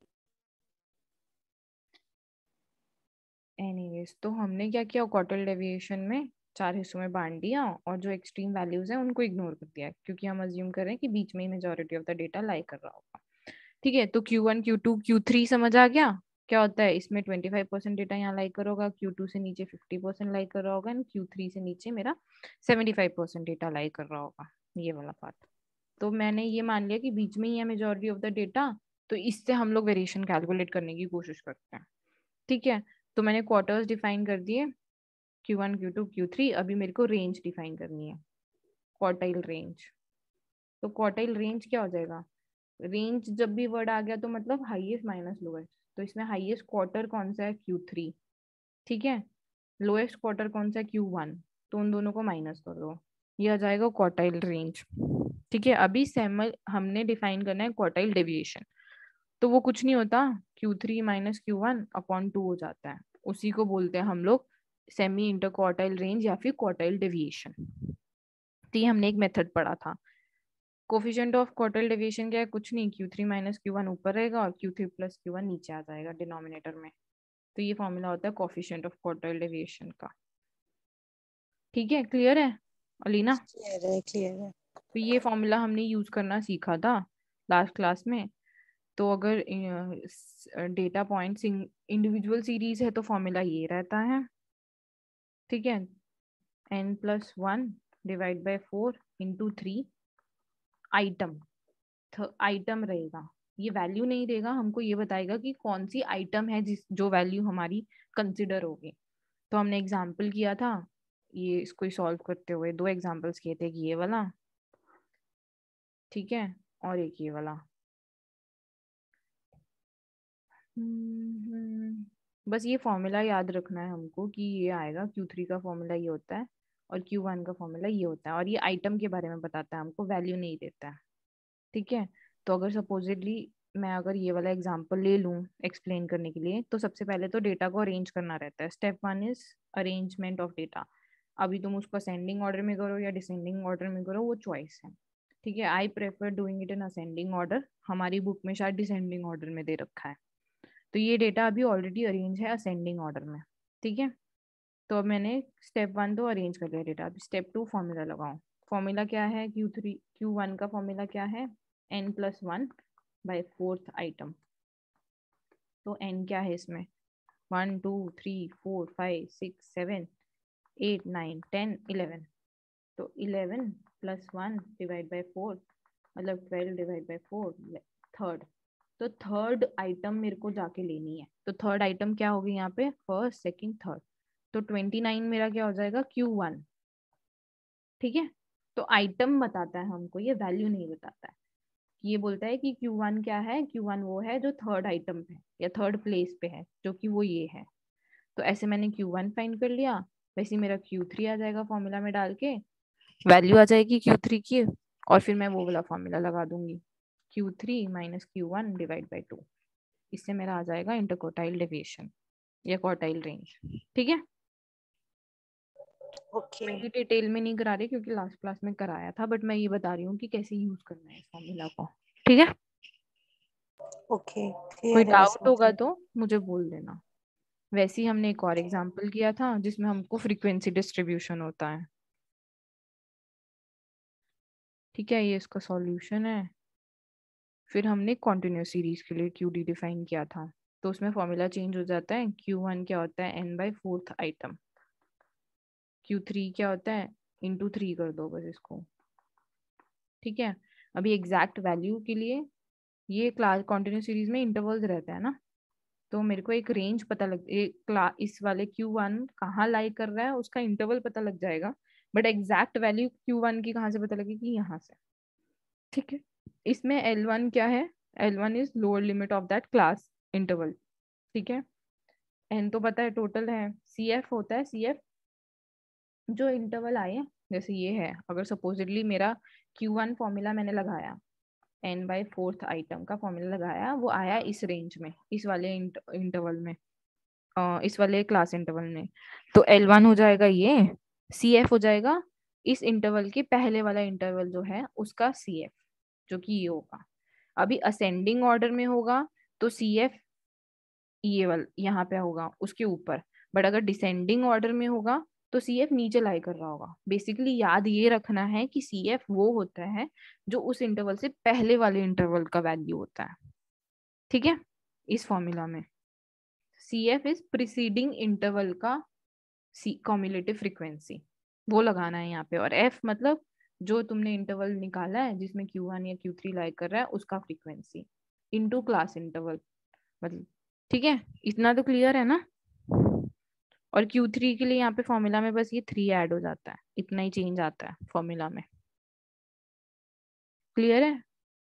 एनीवेज, तो हमने क्या किया, क्वार्टर डेविएशन में चार हिस्सों में बांट दिया और जो एक्सट्रीम वैल्यूज हैं उनको इग्नोर कर दिया, क्योंकि हम अज्यूम कर रहे हैं कि बीच में ही majority of the data lie कर रहा होगा। ठीक है, तो Q one, Q two, Q three समझ आ गया। क्या होता है इसमें ट्वेंटी फाइव परसेंट डेटा यहाँ लाई कर होगा, क्यू टू से नीचे फिफ्टी परसेंट लाई कर रहा होगा, एंड क्यू थ्री से नीचे मेरा seventy five percent data lie कर रहा होगा, ये वाला पार्ट। तो मैंने ये मान लिया कि बीच में ही है मेजॉरिटी ऑफ द डेटा, तो इससे हम लोग वेरिएशन कैलकुलेट करने की कोशिश करते हैं। ठीक है, तो मैंने क्वार्टर्स डिफाइन कर दिए, Q one Q two Q three. अभी मेरे को रेंज डिफाइन करनी है, क्वार्टाइल रेंज। तो क्वार्टाइल रेंज क्या हो जाएगा, रेंज जब भी वर्ड आ गया तो मतलब हाईएस्ट माइनस लोएस्ट। तो इसमें हाईएस्ट क्वार्टर कौन सा है, क्यू थ्री। ठीक है, लोएस्ट क्वार्टर कौन सा है, क्यू वन। तो उन दोनों को माइनस कर दो, ये आ जाएगा क्वार्टाइल रेंज। ठीक है, अभी सेमल हमने डिफाइन करना है क्वार्टाइल डेविएशन। तो वो कुछ नहीं होता, Q three minus Q one upon two हो जाता है, उसी को बोलते हैं हम लोग सेमी इंटर क्वार्टाइल रेंज या फिर क्वार्टाइल डेविएशन। तो ये हमने एक मेथड पढ़ा था। कोफिशिएंट ऑफ क्वार्टाइल डेविएशन क्या है, कुछ नहीं, Q three minus Q one ऊपर रहेगा और Q three plus Q one नीचे आ जाएगा डिनोमिनेटर में। तो ये फॉर्मूला होता है कोफिशिएंट ऑफ क्वार्टाइल डेविएशन का। ठीक है, क्लियर है अलीना? क्लियर है, क्लियर है। तो ये फॉर्मूला हमने यूज करना सीखा था लास्ट क्लास में। तो अगर डेटा पॉइंट्स इंडिविजुअल सीरीज है तो फॉर्मूला ये रहता है। ठीक है, N plus one divide by four into three item, item रहेगा, ये वैल्यू नहीं देगा, हमको ये बताएगा कि कौन सी आइटम है जिस जो वैल्यू हमारी कंसिडर होगी। तो हमने एग्जाम्पल किया था, ये इसको सॉल्व करते हुए दो एग्जाम्पल्स किए थे, ये वाला, ठीक है, और एक ये वाला। हम्म, बस ये फॉर्मूला याद रखना है हमको कि ये आएगा, क्यू थ्री का फॉर्मूला ये होता है और क्यू वन का फॉर्मूला ये होता है, और ये आइटम के बारे में बताता है हमको, वैल्यू नहीं देता है। ठीक है, तो अगर सपोजिटली मैं अगर ये वाला एग्जांपल ले लूँ एक्सप्लेन करने के लिए, तो सबसे पहले तो डेटा को अरेंज करना रहता है। Step one is arrangement of data. अभी तुम उसको असेंडिंग ऑर्डर में करो या डिसेंडिंग ऑर्डर में करो, वो चॉइस है। ठीक है, I prefer doing it in ascending order, हमारी बुक में शायद डिसेंडिंग ऑर्डर में दे रखा है। तो ये डेटा अभी ऑलरेडी अरेंज है असेंडिंग ऑर्डर में। ठीक है, तो अब मैंने स्टेप वन तो अरेंज कर लिया डेटा। अभी स्टेप टू फॉर्मूला लगाओ। फॉर्मूला क्या है, क्यू थ्री क्यू वन का फॉर्मूला क्या है, N plus one by fourth item. तो एन क्या है इसमें, one two three four five six seven eight nine ten eleven. तो eleven plus one divide by four मतलब twelve divide by four, third. तो थर्ड आइटम मेरे को जाके लेनी है। तो थर्ड आइटम क्या होगी यहाँ पे, फर्स्ट सेकंड थर्ड। तो ट्वेंटी नाइन मेरा क्या हो जाएगा, क्यू वन। ठीक है, तो आइटम बताता है हमको, ये वैल्यू नहीं बताता है। ये बोलता है कि क्यू वन क्या है, क्यू वन वो है जो थर्ड आइटम पे या थर्ड प्लेस पे है, जो कि वो ये है। तो ऐसे मैंने क्यू वन फाइंड कर लिया, वैसे मेरा क्यू थ्री आ जाएगा फॉर्मूला में डाल के, वैल्यू आ जाएगी क्यू थ्री की, और फिर मैं वो वाला फॉर्मूला लगा दूंगी, Q three minus Q one divide by two. इससे मेरा आ जाएगा इंटरक्वार्टाइल डेविएशन या क्वार्टाइल रेंज। ठीक है, ओके मैं डिटेल में नहीं करा रही क्योंकि लास्ट क्लास में कराया था, बट मैं ये बता रही हूँ कि कैसे यूज करना है इस फॉर्मूला को। ठीक है, ओके, कोई क्लियर है डाउट वैसे होगा तो। तो मुझे बोल देना। वैसे ही हमने एक और एग्जांपल किया था जिसमें हमको फ्रीक्वेंसी डिस्ट्रीब्यूशन होता है। ठीक है, ये इसका सॉल्यूशन है। फिर हमने कॉन्टिन्यूस सीरीज के लिए क्यू डी डिफाइन किया था, तो उसमें फॉर्मूला चेंज हो जाता है। क्यू वन क्या होता है, N by fourth item. Q three क्या होता है, इंटू थ्री कर दो बस इसको। ठीक है, अभी एग्जैक्ट वैल्यू के लिए ये क्लास कॉन्टिन्यूस सीरीज में इंटरवल्स रहता है ना, तो मेरे को एक रेंज पता लग, एक क्लास इस वाले क्यू वन कहाँ लाई कर रहा है उसका इंटरवल पता लग जाएगा, but exact value Q one की कहाँ से पता लगेगी, यहाँ से। ठीक है, इसमें एल वन क्या है, L one is lower limit of that class interval. ठीक है, एन तो पता है टोटल है, सी एफ होता है, सी एफ जो इंटरवल आए, जैसे ये है, अगर सपोजिटली मेरा क्यू वन फॉर्मूला मैंने लगाया, एन बाई फोर्थ आइटम का फॉर्मूला लगाया, वो आया इस रेंज में, इस वाले इंटरवल में, अ, इस वाले क्लास इंटरवल में, तो एल वन हो जाएगा ये, सी एफ हो जाएगा इस इंटरवल के पहले वाला इंटरवल जो है उसका सी एफ, जो कि ये होगा। अभी असेंडिंग ऑर्डर में होगा तो सी एफ ये वाला यहाँ पे होगा उसके ऊपर, बट अगर डिसेंडिंग ऑर्डर में होगा तो सी एफ नीचे लाई कर रहा होगा। बेसिकली याद ये रखना है कि सी एफ वो होता है जो उस इंटरवल से पहले वाले इंटरवल का वैल्यू होता है। ठीक है, इस फॉर्मूला में। C F is preceding interval का सी कॉम्युलेटिव फ्रीक्वेंसी, वो लगाना है यहाँ पे। और एफ मतलब जो तुमने इंटरवल निकाला है जिसमें क्यू वन या क्यू थ्री लाई कर रहा है उसका फ्रीक्वेंसी इनटू क्लास इंटरवल, मतलब ठीक है, इतना तो क्लियर है ना। और क्यू थ्री के लिए यहाँ पे फॉर्मूला में बस ये थ्री ऐड हो जाता है, इतना ही चेंज आता है फॉर्मूला में। क्लियर है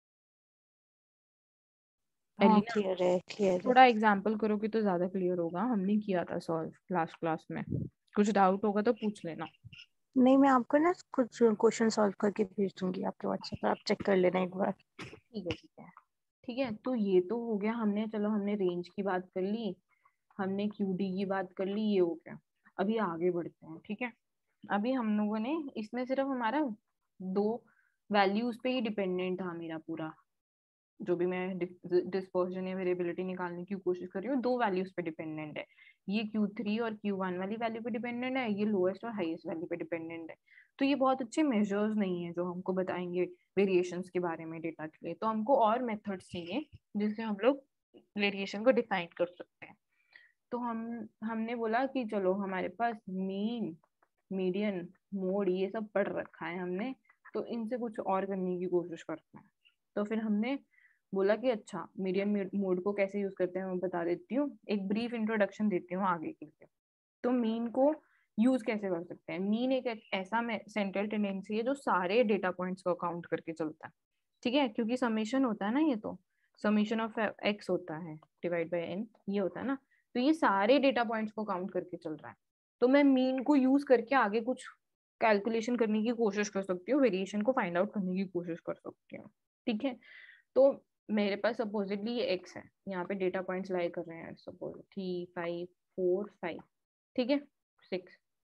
हाँ एलिना? क्लियर है क्लियर है। थोड़ा एग्जाम्पल करोगे तो ज्यादा क्लियर होगा, हमने किया था सॉल्व लास्ट क्लास में। कुछ डाउट होगा तो पूछ लेना। नहीं मैं आपको ना कुछ क्वेश्चन सॉल्व करके भेज दूंगी आपके व्हाट्सएप पर, आप चेक कर लेना एक बार। ठीक है ठीक है ठीक है। तो ये तो हो गया, हमने चलो हमने रेंज की बात कर ली, हमने क्यूडी की बात कर ली, ये हो गया। अभी आगे बढ़ते हैं, ठीक है। अभी हम लोगों ने इसमें सिर्फ हमारा दो वैल्यूज पे ही डिपेंडेंट था मेरा पूरा, जो भी मैं डिस्पर्जन या वेरिएबिलिटी निकालने की कोशिश कर रही हूँ, दो वैल्यूज पे डिपेंडेंट है। ये क्यू थ्री और क्यू वन वाली वैल्यू पे डिपेंडेंट है, ये लोएस्ट और हाईएस्ट वैल्यू पे डिपेंडेंट है। तो ये बहुत अच्छे मेजर्स नहीं है जो हमको बताएंगे वेरिएशंस के बारे में डेटा के लिए। तो हमको और मेथड्स चाहिए जिससे हम लोग वेरिएशन को डिफाइन कर सकते हैं। तो हम हमने बोला कि चलो हमारे पास मीन, मीडियन, मोड ये सब पढ़ रखा है हमने, तो इनसे कुछ और करने की कोशिश करते हैं। तो फिर हमने बोला कि अच्छा मीडियन मोड को कैसे यूज करते हैं मैं बता देती हूँ, एक ब्रीफ इंट्रोडक्शन देती हूँ आगे के लिए। तो मीन को यूज कैसे कर सकते हैं। मीन एक ऐसा सेंट्रल टेंडेंसी है जो सारे डेटा पॉइंट्स को काउंट करके चलता है, ठीक है, क्योंकि समेशन होता है ना, ये तो समेशन ऑफ एक्स होता है डिवाइड बाय एन, ये होता है ना। तो ये सारे डेटा पॉइंट्स को काउंट करके चल रहा है। तो मैं मीन को यूज करके आगे कुछ कैलकुलेशन करने की कोशिश कर सकती हूँ, वेरिएशन को फाइंड आउट करने की कोशिश कर सकती हूँ, ठीक है। तो मेरे पास सपोजिटली ये एक्स है, यहाँ पे डेटा पॉइंट्स लाई कर रहे हैं, suppose three five four five, ठीक है, सिक्स,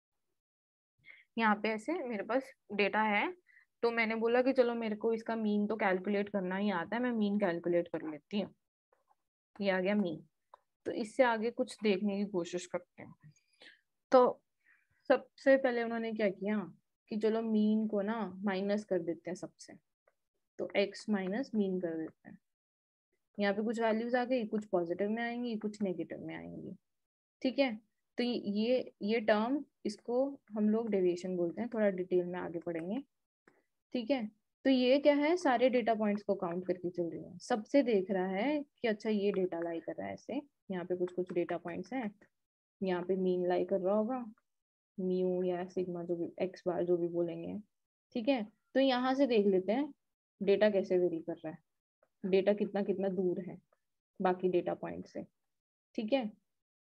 यहाँ पे ऐसे मेरे पास डेटा है। तो मैंने बोला कि चलो मेरे को इसका मीन तो कैलकुलेट करना ही आता है, मैं मीन कैलकुलेट कर लेती हूँ। ये आ गया मीन। तो इससे आगे कुछ देखने की कोशिश करते हैं। तो सबसे पहले उन्होंने क्या किया कि चलो मीन को ना माइनस कर देते हैं सबसे, तो x माइनस मीन कर देते हैं। यहाँ पे कुछ वैल्यूज आ गई, कुछ पॉजिटिव में आएंगी कुछ नेगेटिव में आएंगी, ठीक है। तो ये ये टर्म, इसको हम लोग डेविएशन बोलते हैं, थोड़ा डिटेल में आगे पढ़ेंगे, ठीक है। तो ये क्या है, सारे डेटा पॉइंट्स को काउंट करके चल रही है, सबसे देख रहा है कि अच्छा ये डेटा लाई कर रहा है ऐसे, यहाँ पे कुछ कुछ डेटा पॉइंट्स हैं, यहाँ पे मीन लाई कर रहा होगा, म्यू या सिग्मा जो भी, एक्स बार जो भी बोलेंगे, ठीक है। तो यहाँ से देख लेते हैं डेटा कैसे वेरी कर रहा है, डेटा कितना कितना दूर है बाकी डेटा पॉइंट से, ठीक है।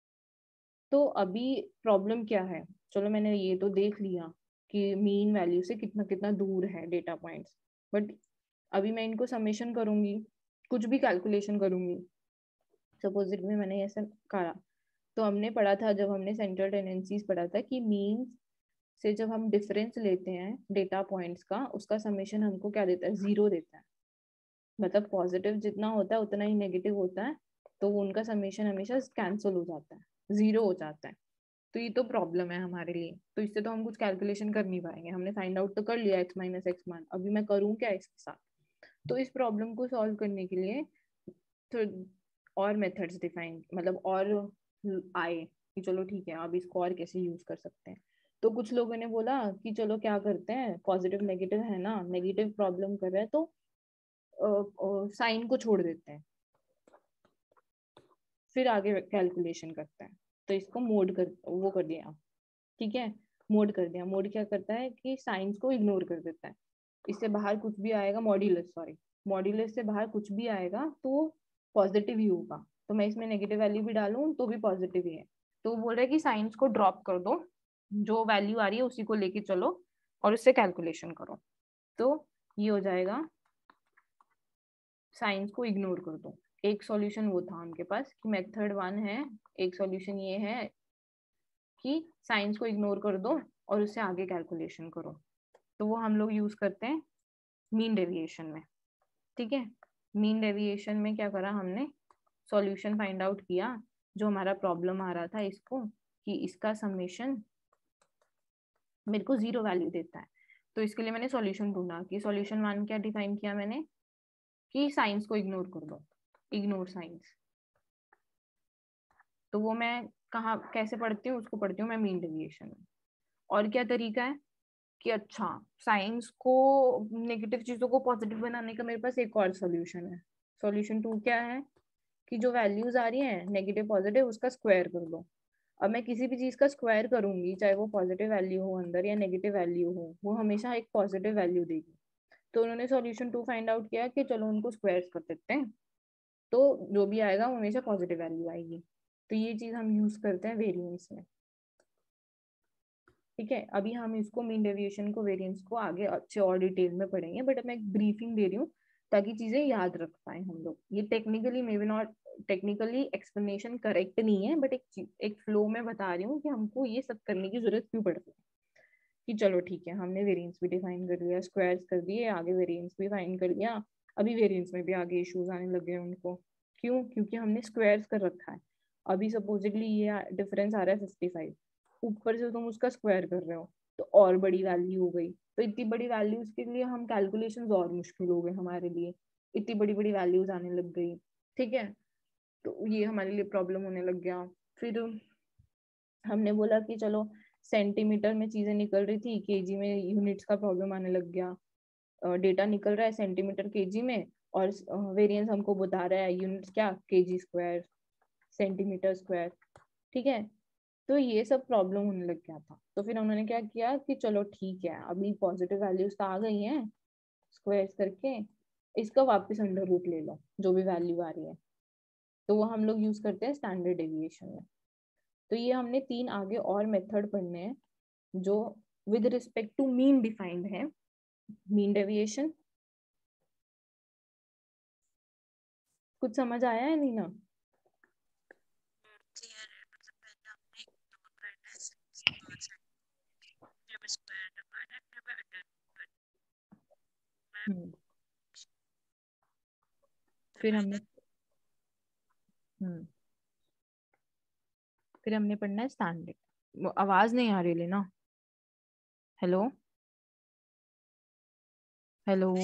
तो अभी प्रॉब्लम क्या है, चलो मैंने ये तो देख लिया कि मीन वैल्यू से कितना कितना दूर है डेटा पॉइंट्स, बट अभी मैं इनको समेशन करूंगी, कुछ भी कैलकुलेशन करूंगी, सपोजिट में मैंने ऐसा करा। तो हमने पढ़ा था जब हमने सेंट्रल टेंडेंसीज पढ़ा था कि मीन से जब हम डिफरेंस लेते हैं डेटा पॉइंट्स का, उसका समेशन हमको क्या देता है, जीरो देता है। मतलब पॉजिटिव जितना होता है उतना ही नेगेटिव होता है, तो उनका समेशन हमेशा कैंसिल हो जाता है, जीरो हो जाता है। तो ये तो प्रॉब्लम है हमारे लिए, तो इससे तो हम कुछ कैलकुलेशन कर नहीं पाएंगे। हमने फाइंड आउट तो कर लिया एक्स माइनस एक्स मान, अभी मैं करूँ क्या इसके साथ। तो इस प्रॉब्लम को सॉल्व करने के लिए तो और मेथड्स डिफाइन, मतलब और आए कि चलो ठीक है अब इसको और कैसे यूज कर सकते हैं। तो कुछ लोगों ने बोला कि चलो क्या करते हैं, पॉजिटिव नेगेटिव है ना, नेगेटिव प्रॉब्लम कर रहे हैं तो साइन को छोड़ देते हैं, फिर आगे कैलकुलेशन करते हैं। तो इसको मोड कर वो कर दिया, ठीक है, मोड कर दिया। मोड क्या करता है कि साइंस को इग्नोर कर देता है, इससे बाहर कुछ भी आएगा, मॉड्यूलस सॉरी मॉड्यूलस से बाहर कुछ भी आएगा तो पॉजिटिव ही होगा। तो मैं इसमें नेगेटिव वैल्यू भी डालूं तो भी पॉजिटिव ही है। तो वो बोल रहा है कि साइंस को ड्रॉप कर दो, जो वैल्यू आ रही है उसी को लेके चलो और उससे कैलकुलेशन करो। तो ये हो जाएगा साइंस को इग्नोर कर दो। एक सॉल्यूशन वो था उनके पास कि मेथड वन है, एक सॉल्यूशन ये है कि साइंस को इग्नोर कर दो और उससे आगे कैलकुलेशन करो। तो वो हम लोग यूज करते हैं मीन डेविएशन में, ठीक है। मीन डेविएशन में क्या करा हमने, सॉल्यूशन फाइंड आउट किया जो हमारा प्रॉब्लम आ रहा था इसको, कि इसका समेशन मेरे को जीरो वैल्यू देता है। तो इसके लिए मैंने सॉल्यूशन ढूंढा कि सॉल्यूशन वन क्या डिफाइन किया मैंने कि साइंस को इग्नोर कर दो, इग्नोर साइंस, तो वो मैं कहाँ कैसे पढ़ती हूँ, उसको पढ़ती हूँ मैं मीन डेविएशन में। और क्या तरीका है कि अच्छा साइंस को नेगेटिव चीजों को पॉजिटिव बनाने का मेरे पास एक और सॉल्यूशन है। सॉल्यूशन टू क्या है कि जो वैल्यूज आ रही है नेगेटिव पॉजिटिव उसका स्क्वायर कर दो। अब मैं किसी भी चीज का स्क्वायर करूंगी, चाहे वो पॉजिटिव वैल्यू हो अंदर या नेगेटिव वैल्यू हो, वो हमेशा एक पॉजिटिव वैल्यू देगी। तो उन्होंने सॉल्यूशन टू फाइंड आउट किया कि चलो उनको स्क्वायर कर देते हैं, तो जो भी आएगा वो हमेशा पॉजिटिव वैल्यू आएगी। तो ये चीज हम यूज करते हैं वेरिएंस में। ठीक है, अभी हम इसको मीन डेविएशन को वेरिएंस को आगे अच्छे और डिटेल में पढ़ेंगे, बट मैं एक ब्रीफिंग दे रही हूँ ताकि चीजें याद रख पाए हम लोग। ये technically maybe not, technically explanation correct नहीं है, बट एक एक फ्लो में बता रही हूँ कि हमको ये सब करने की जरूरत क्यों पड़ती है। कि चलो ठीक है, हमने वेरिएंस भी डिफाइन कर लिया, स्क्वायर्स कर दिए, आगे वेरिएंस भी फाइन कर लिया। अभी वेरिएंस में भी आगे इश्यूज आने लगे हैं उनको। क्यों? क्योंकि हमने स्क्वायर्स कर रखा है। अभी सपोजिटली ये डिफरेंस आ रहा है फिफ्टी फाइव, ऊपर से तुम उसका स्क्वायर कर रहे हो तो और बड़ी वैल्यू हो गई। तो इतनी बड़ी वैल्यूज के लिए हम कैलकुलेशंस और मुश्किल हो गए हमारे लिए, इतनी बड़ी बड़ी वैल्यूज आने लग गई। ठीक है, तो ये हमारे लिए प्रॉब्लम होने लग गया। फिर हमने बोला कि चलो सेंटीमीटर में चीजें निकल रही थी, केजी में यूनिट्स का प्रॉब्लम आने लग गया। डेटा निकल रहा है सेंटीमीटर केजी में, और वेरिएंस हमको बता रहा है यूनिट्स क्या, केजी स्क्वायर, सेंटीमीटर स्क्वायर। ठीक है, तो ये सब प्रॉब्लम होने लग गया था। तो फिर उन्होंने क्या किया कि चलो ठीक है, अभी पॉजिटिव वैल्यूज तो आ गई हैं, स्क्वायर्स करके इसका वापस अंडर रूट ले लो जो भी वैल्यू आ रही है। तो वो हम लोग यूज करते हैं स्टैंडर्ड डेविएशन में। तो ये हमने तीन आगे और मेथड पढ़ने हैं जो with respect to mean defined है। मीन डेविएशन कुछ समझ आया है नीना? हम्म, फिर हमने हम्म फिर हमने पढ़ना है स्टैंडर्ड। आवाज नहीं आ रही लेना। Hello hello.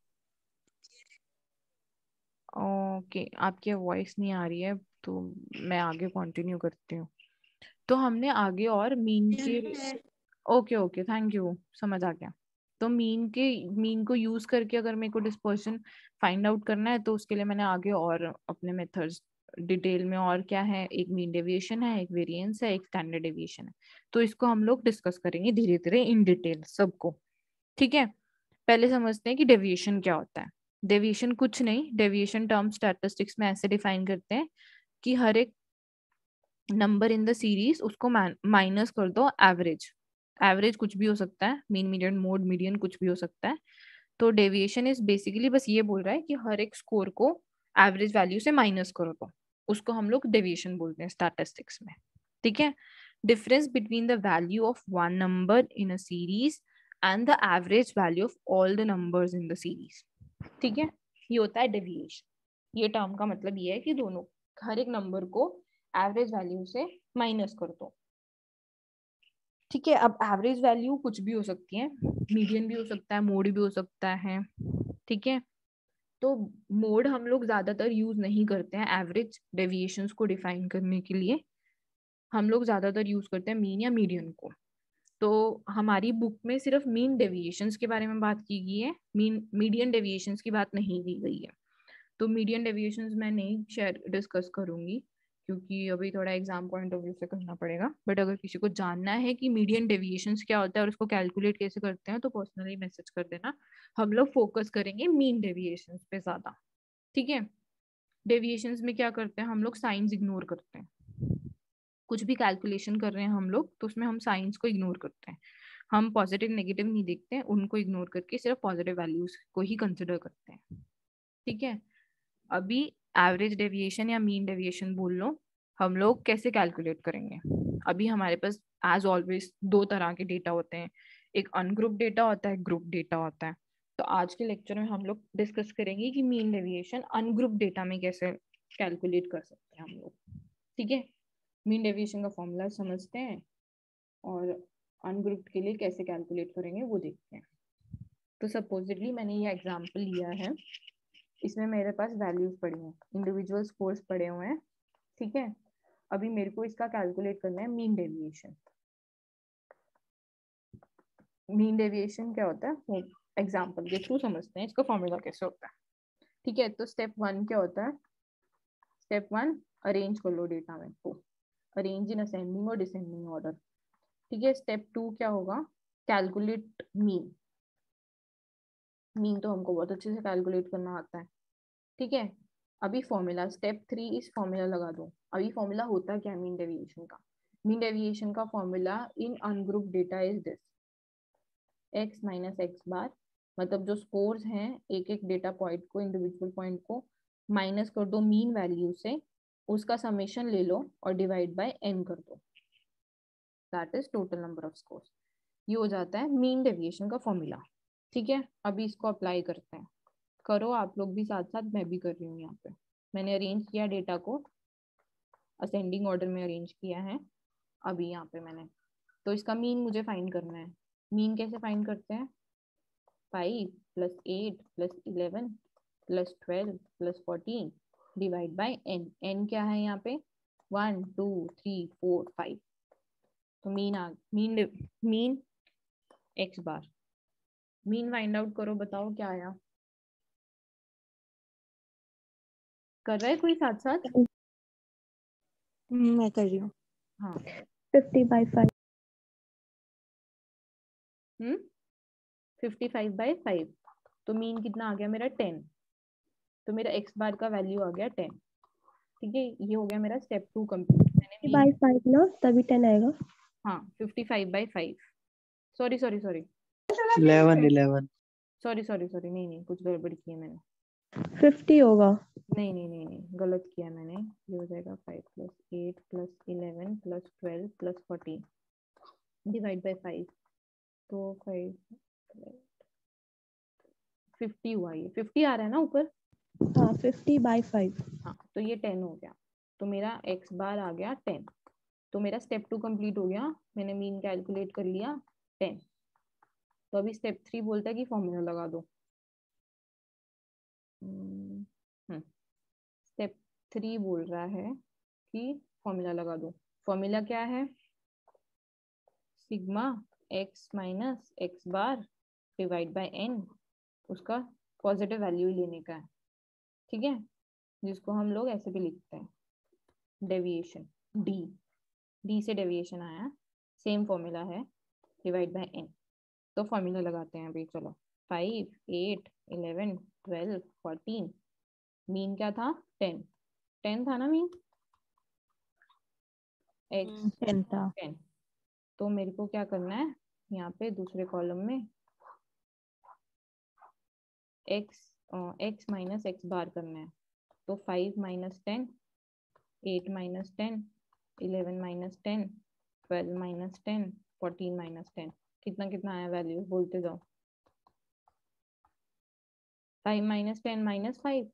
ओके, आपकी वॉइस नहीं आ रही है, तो मैं आगे कंटिन्यू करती हूँ। तो हमने आगे और मीन के, ओके ओके थैंक यू, समझ आ गया। तो मीन के मीन को यूज करके अगर मेरे को डिस्पर्शन फाइंड आउट करना है तो उसके लिए मैंने आगे और अपने मेथड्स डिटेल में, और क्या है, एक मीन डेविएशन है, एक वेरिएंस है, एक स्टैंडर्ड डेविएशन है। तो इसको हम लोग डिस्कस करेंगे धीरे धीरे इन डिटेल सबको। ठीक है, पहले समझते हैं कि डेविएशन क्या होता है। डेविएशन कुछ नहीं, डेविएशन टर्म स्टैटिस्टिक्स में ऐसे डिफाइन करते हैं कि हर एक नंबर इन द सीरीज उसको माइनस कर दो एवरेज। एवरेज कुछ भी हो सकता है, मीन मीडियन मोड मीडियन कुछ भी हो सकता है। तो डेविएशन इज बेसिकली बस ये बोल रहा है कि हर एक स्कोर को एवरेज वैल्यू से माइनस करो, तो उसको हम लोग डेविएशन बोलते हैं स्टैटिस्टिक्स में। ठीक है, difference between the value of one number in a series and the average value of all the numbers in the series. ठीक है, ये होता है डेविएशन। ये टर्म का मतलब ये है कि दोनों, हर एक नंबर को एवरेज वैल्यू से माइनस कर दो। ठीक है, अब एवरेज वैल्यू कुछ भी हो सकती है, मीडियन भी हो सकता है, मोड भी हो सकता है। ठीक है, तो मोड हम लोग ज्यादातर यूज नहीं करते हैं एवरेज डेविएशंस को डिफाइन करने के लिए। हम लोग ज्यादातर यूज करते हैं मीन या मीडियन को। तो हमारी बुक में सिर्फ मीन डेविएशंस के बारे में बात की गई है, मीन मीडियन डेविएशंस की बात नहीं की गई है। तो मीडियन डेविएशंस मैं नहीं शेयर डिस्कस करूंगी क्योंकि अभी थोड़ा एग्जाम पॉइंट ऑफ व्यू से करना पड़ेगा। बट अगर किसी को जानना है कि मीडियन डेविएशंस क्या होता है और उसको कैलकुलेट कैसे करते हैं तो पर्सनली मैसेज कर देना। हम लोग फोकस करेंगे मीन डेविएशंस पे ज्यादा। ठीक है, डेविएशंस में क्या करते हैं हम लोग, साइंस इग्नोर करते हैं। कुछ भी कैलकुलेशन कर रहे हैं हम लोग तो उसमें हम साइंस को इग्नोर करते हैं। हम पॉजिटिव नेगेटिव नहीं देखते हैं, उनको इग्नोर करके सिर्फ पॉजिटिव वैल्यूज को ही कंसिडर करते हैं। ठीक है, अभी एवरेज डेविएशन या मीन डेविएशन बोल लो, हम लोग कैसे कैलकुलेट करेंगे। अभी हमारे पास एज ऑलवेज दो तरह के डेटा होते हैं, एक अनग्रुप डेटा होता है, ग्रुप डेटा होता है। तो आज के लेक्चर में हम लोग डिस्कस करेंगे कि मीन डेविएशन अनग्रुप डेटा में कैसे कैलकुलेट कर सकते हैं हम लोग। ठीक है, मीन डेविएशन का फॉर्मूला समझते हैं और अनग्रुप के लिए कैसे कैलकुलेट करेंगे वो देखते हैं। तो सपोजिटली मैंने ये एग्जाम्पल लिया है, इसमें मेरे पास वैल्यूज पड़ी हैं, इंडिविजुअल स्कोर्स पड़े हुए हैं। ठीक है, अभी मेरे को इसका कैलकुलेट करना है मीन डेविएशन। मीन डेविएशन क्या होता है वो एग्जाम्पल के थ्रू समझते हैं, इसका फॉर्मूला कैसे होता है। ठीक है, तो स्टेप वन क्या होता है? स्टेप वन, अरेंज कर लो डेटा में को, अरेंज इन असेंडिंग और डिसेंडिंग ऑर्डर। ठीक है, स्टेप टू क्या होगा? Calculate mean. मीन तो हमको बहुत अच्छे से कैलकुलेट करना आता है। ठीक है, अभी फॉर्मूला स्टेप थ्री, इस फॉर्मूला लगा दो। अभी फॉर्मूला होता क्या मीन डेविएशन का? मीन डेविएशन का formula in ungroup data is this, X minus X bar. मतलब जो स्कोर्स हैं एक एक डेटा पॉइंट को, इंडिविजुअल पॉइंट को माइनस कर दो मीन वैल्यू से, उसका समेशन ले लो और डिवाइड बाय एन कर दो, that is total number of scores. ये हो जाता है मीन डेविएशन का फॉर्मूला। ठीक है, अभी इसको अप्लाई करते हैं। करो आप लोग भी साथ साथ, मैं भी कर रही हूँ। यहाँ पे मैंने अरेंज किया डेटा को, असेंडिंग ऑर्डर में अरेंज किया है अभी यहाँ पे मैंने। तो इसका मीन मुझे फाइंड करना है। मीन कैसे फाइंड करते हैं? Five plus eight plus eleven plus twelve plus fourteen divide by N. N क्या है यहाँ पे? One two three four five. तो मीन आ mean mean X bar. Mean find out करो, बताओ क्या आया? कर रहा है कोई साथ साथ? मैं कर रही हूँ। हाँ, fifty by five. Hmm fifty five by five. तो मीन कितना आ गया मेरा? टेन। तो मेरा एक्स बार का वैल्यू आ गया टेन। ठीक है, ये हो गया मेरा स्टेप टू कंप्लीट। मैंने बाई मीन, फाइव ना, तभी टेन आएगा। हाँ fifty five by five. Sorry sorry sorry eleven eleven sorry sorry sorry नहीं नहीं, कुछ गड़बड़ की है मैंने। फिफ्टी होगा। नहीं नहीं नहीं नहीं, गलत किया मैंने। ये हो जाएगा five plus eight plus eleven plus twelve plus fourteen divide by five. तो फाइव फिफ्टी हुआ। ये फिफ्टी आ रहा है ना ऊपर? हाँ, फिफ्टी बाई फाइव। हाँ, तो ये टेन हो गया। तो मेरा एक्स बार आ गया टेन। तो मेरा स्टेप टू कंप्लीट हो गया, मैंने मीन कैलकुलेट कर लिया टेन। तो अभी स्टेप थ्री बोलता है कि फॉर्मूला लगा दो। स्टेप थ्री बोल रहा है कि फॉर्मूला लगा दो। फॉर्मूला क्या है? Sigma X minus X bar divide by N, उसका पॉजिटिव वैल्यू लेने का है। ठीक है, जिसको हम लोग ऐसे भी लिखते हैं डेविएशन, डी। डी से डेविएशन आया, सेम फॉर्मूला है, डिवाइड बाय एन। तो फॉर्मूला लगाते हैं अभी, चलो। Five eight eleven twelve fourteen, mean क्या था? टेन। टेन था ना मीन? एक्स टेन था। टेन। तो मेरे को क्या करना है यहाँ पे दूसरे कॉलम में? X X minus X bar करना है। तो five minus ten, eight minus ten, eleven minus ten, twelve minus ten, fourteen minus ten. कितना कितना आया वैल्यू? बोलते जाओ। Five minus ten minus five,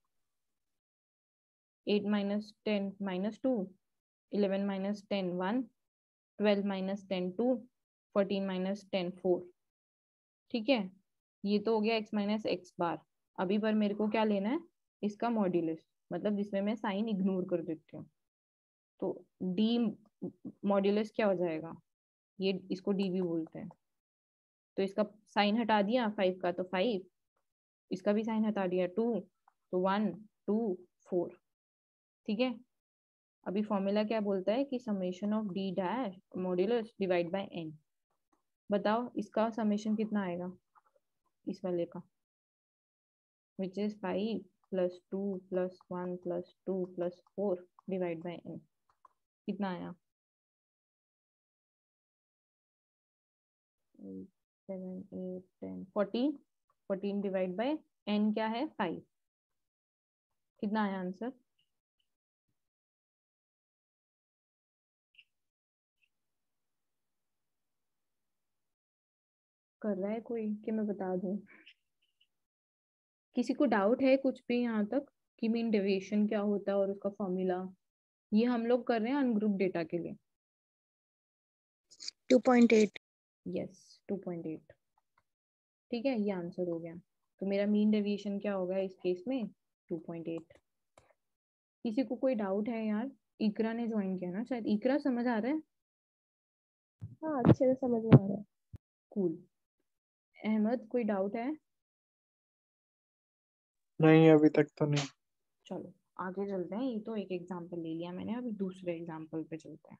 eight minus ten minus two, eleven minus ten one, twelve minus ten two, fourteen minus ten four. ठीक है, ये तो हो गया एक्स माइनस एक्स बार। अभी पर मेरे को क्या लेना है? इसका मॉड्यूलस, मतलब जिसमें मैं साइन इग्नोर कर देती हूँ। तो डी मॉड्यूलस क्या हो जाएगा? ये इसको डी भी बोलते हैं। तो इसका साइन हटा दिया फाइव का, तो फाइव। इसका भी साइन हटा दिया टू, तो वन टू फोर। ठीक है, अभी फॉर्मूला क्या बोलता है कि summation of D dash modulus divide by N. बताओ इसका समेशन कितना आएगा इस वाले का? Which is five plus two plus one plus two plus four divide by N. कितना आया? Seven eight ten fourteen. Fourteen divide by N क्या है? फाइव। कितना आया आंसर? कर रहा है कोई कि मैं बता दूं? किसी को डाउट है कुछ भी यहाँ तक कि मीन डेविएशन क्या होता है और उसका फॉर्मूला? ये हम लोग कर रहे हैं अनग्रुप डेटा के लिए। Two point eight. Yes, two point eight. ठीक है, ये आंसर हो गया। तो मेरा मीन डेविएशन क्या होगा इस केस में? Two point eight. किसी को कोई डाउट है यार इकरा ने ज्वाइन किया ना शायद। इकरा समझ आ रहा है? हाँ अच्छे से समझ में आ रहा है। कूल। अहमद कोई डाउट है? नहीं अभी तक तो नहीं। चलो आगे चलते हैं। ये तो एक एग्जांपल ले लिया मैंने, अभी दूसरे एग्जांपल पे चलते हैं।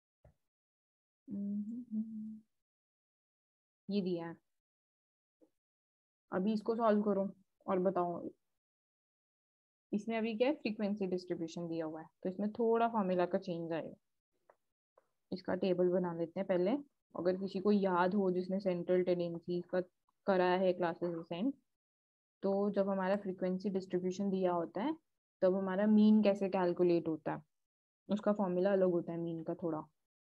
ये दिया है, अभी इसको सॉल्व करो और बताओ। इसमें अभी क्या है, फ्रीक्वेंसी डिस्ट्रीब्यूशन दिया हुआ है, तो इसमें थोड़ा फॉर्मूला का चेंज आएगा। इसका टेबल बना लेते हैं पहले। अगर किसी को याद हो जिसने सेंट्रल टेंडेंसी का करा है क्लासेस रिसेंट, तो जब हमारा फ्रीक्वेंसी डिस्ट्रीब्यूशन दिया होता है तब हमारा मीन कैसे कैलकुलेट होता है, उसका फॉर्मूला अलग होता है मीन का थोड़ा।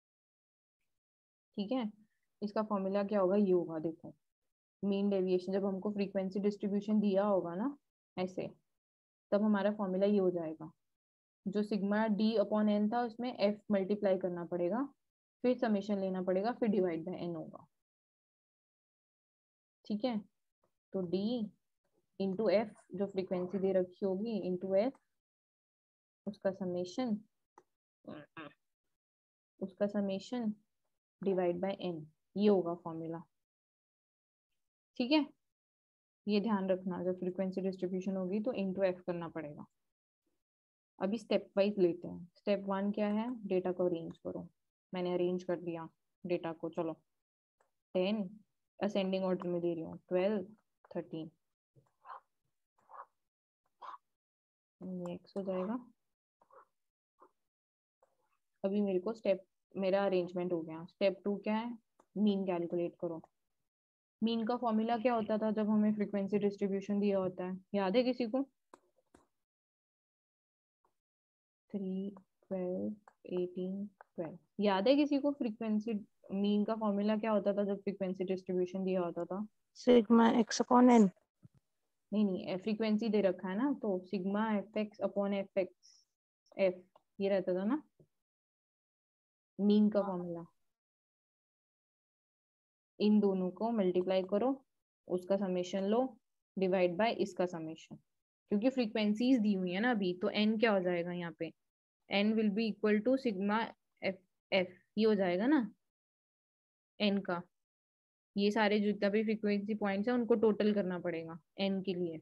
ठीक है, इसका फॉर्मूला क्या होगा, ये होगा, देखो। मीन डेविएशन जब हमको फ्रीक्वेंसी डिस्ट्रीब्यूशन दिया होगा ना ऐसे, तब हमारा फॉर्मूला ये हो जाएगा। जो सिग्मा डी अपॉन एन था उसमें एफ मल्टीप्लाई करना पड़ेगा, फिर समेशन लेना पड़ेगा, फिर डिवाइड बाय एन होगा। ठीक है, तो डी इंटू एफ जो फ्रीक्वेंसी दे रखी होगी इंटू एफ, उसका समेशन उसका समेशन डिवाइड बाय एन, ये होगा फॉर्मूला। ठीक है, ये ध्यान रखना, जब फ्रीक्वेंसी डिस्ट्रीब्यूशन होगी तो इंटू एफ करना पड़ेगा। अभी स्टेप वाइज लेते हैं। स्टेप वन क्या है, डेटा को अरेंज करो। मैंने अरेंज कर दिया डेटा को। चलो टेन असेंडिंग ऑर्डर में दे रही हूँ, ट्वेल्व, थर्टीन, ये एक्स हो जाएगा। अभी मेरे को स्टेप, मेरा अरेंजमेंट हो गया। स्टेप टू क्या है, मीन कैलकुलेट करो। मीन का फॉर्मूला क्या होता था जब हमें फ्रीक्वेंसी डिस्ट्रीब्यूशन दिया होता है, याद है किसी को? थ्री, ट्वेल्व, एटीन, ट्वेल्व, याद है किसी को? फ्रीक्वेंसी मीन का फॉर्मूला क्या होता था जब फ्रीक्वेंसी डिस्ट्रीब्यूशन दिया होता था? Sigma X upon N. नहीं नहीं, फ्रीक्वेंसी दे रखा है ना, तो sigma F X upon F X, F ये रहता था ना मीन का फॉर्मूला। इन दोनों को मल्टीप्लाई करो, उसका समेशन लो, डिवाइड बाय इसका समेशन। क्योंकि फ्रीक्वेंसीज दी हुई है ना अभी, तो एन क्या हो जाएगा यहाँ पे, N will be equal to sigma F F, ये हो जाएगा ना एन का। ये सारे जितना भी फ्रीक्वेंसी पॉइंट्स है उनको टोटल करना पड़ेगा एन के लिए।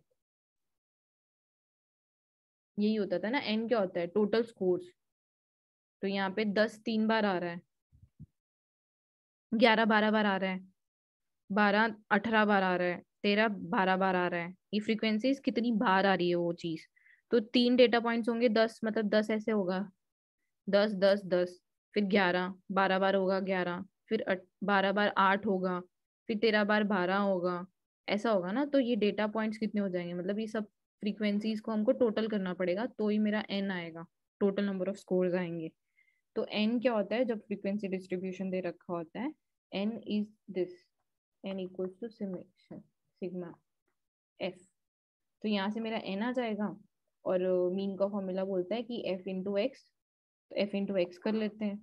यही होता था ना, एन क्या होता है, टोटल स्कोर्स। तो यहाँ पे दस तीन बार आ रहा है, ग्यारह बारह बार आ रहा है, बारह अठारह बार आ रहा है, तेरह बारह बार आ रहा है। ये फ्रीक्वेंसीज कितनी बार आ रही है वो चीज। तो तीन डेटा पॉइंट्स होंगे, दस मतलब दस ऐसे होगा, दस दस दस, फिर ग्यारह, बारह बार होगा ग्यारह, फिर बारह बार आठ होगा, फिर तेरह बार बारह होगा, ऐसा होगा ना। तो ये डेटा पॉइंट्स कितने हो जाएंगे, मतलब ये सब फ्रीक्वेंसीज को हमको टोटल करना पड़ेगा, तो ही मेरा एन आएगा, टोटल नंबर ऑफ स्कोर्स आएंगे। तो एन क्या होता है जब फ्रीक्वेंसी डिस्ट्रीब्यूशन दे रखा होता है, N is this, N equals to summation sigma F. तो यहाँ से मेरा एन आ जाएगा, और मीन का फॉर्मूला बोलता है कि एफ इंटू एक्स, तो एफ इंटू एक्स कर लेते हैं।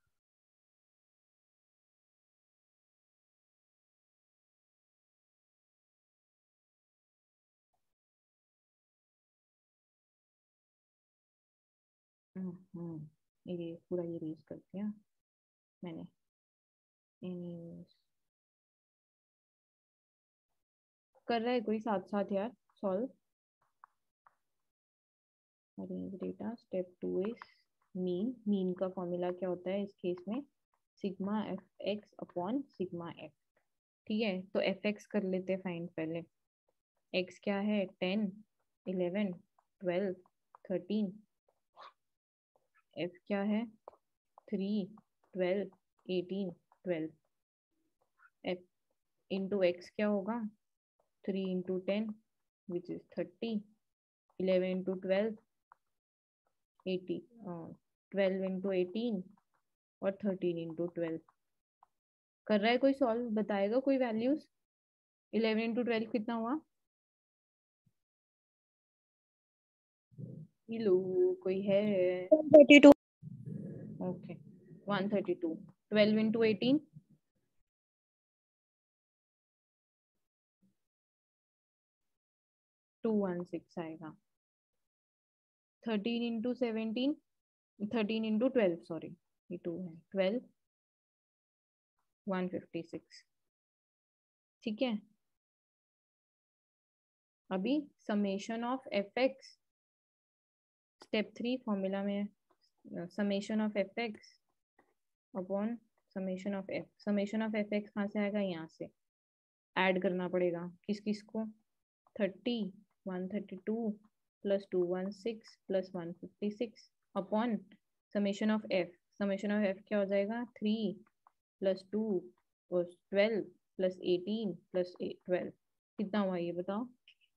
हम्म ये पूरा ये रेज कर दिया मैंने। Anyways, कर रहा है कोई साथ साथ यार solve. Arrange data. Step two is mean. Mean का फॉर्मूला क्या होता है इस केस में, sigma F X upon sigma F. ठीक है, तो एफ एक्स कर लेते हैं फाइंड पहले। एक्स क्या है, ten, eleven, twelve, thirteen. F क्या है, three, twelve, eighteen, twelve. F into X क्या होगा, three into ten which is thirty, eleven into twelve eighty, twelve into eighteen, और थर्टीन इंटू ट्वेल्व। कर रहा है कोई सॉल्व, बताएगा कोई वैल्यूज? इलेवन इंटू ट्वेल्व कितना हुआ? हेलो कोई है? Thirty two. Okay, one thirty two. Twelve into eighteen, two one six आएगा। Thirteen into seventeen, thirteen into twelve, sorry ये टू है, ट्वेल्व वन फिफ्टी सिक्स। ठीक है, अभी summation of F X, step three formula में summation of F X upon summation of F. Summation of F X कहाँ से आएगा, यहाँ से ऐड करना पड़ेगा किस किस को, thirty one thirty two plus two one six plus one fifty six upon summation of F. Summation of F क्या हो जाएगा, three plus two plus twelve plus eighteen plus twelve. कितना हुआ ये बताओ,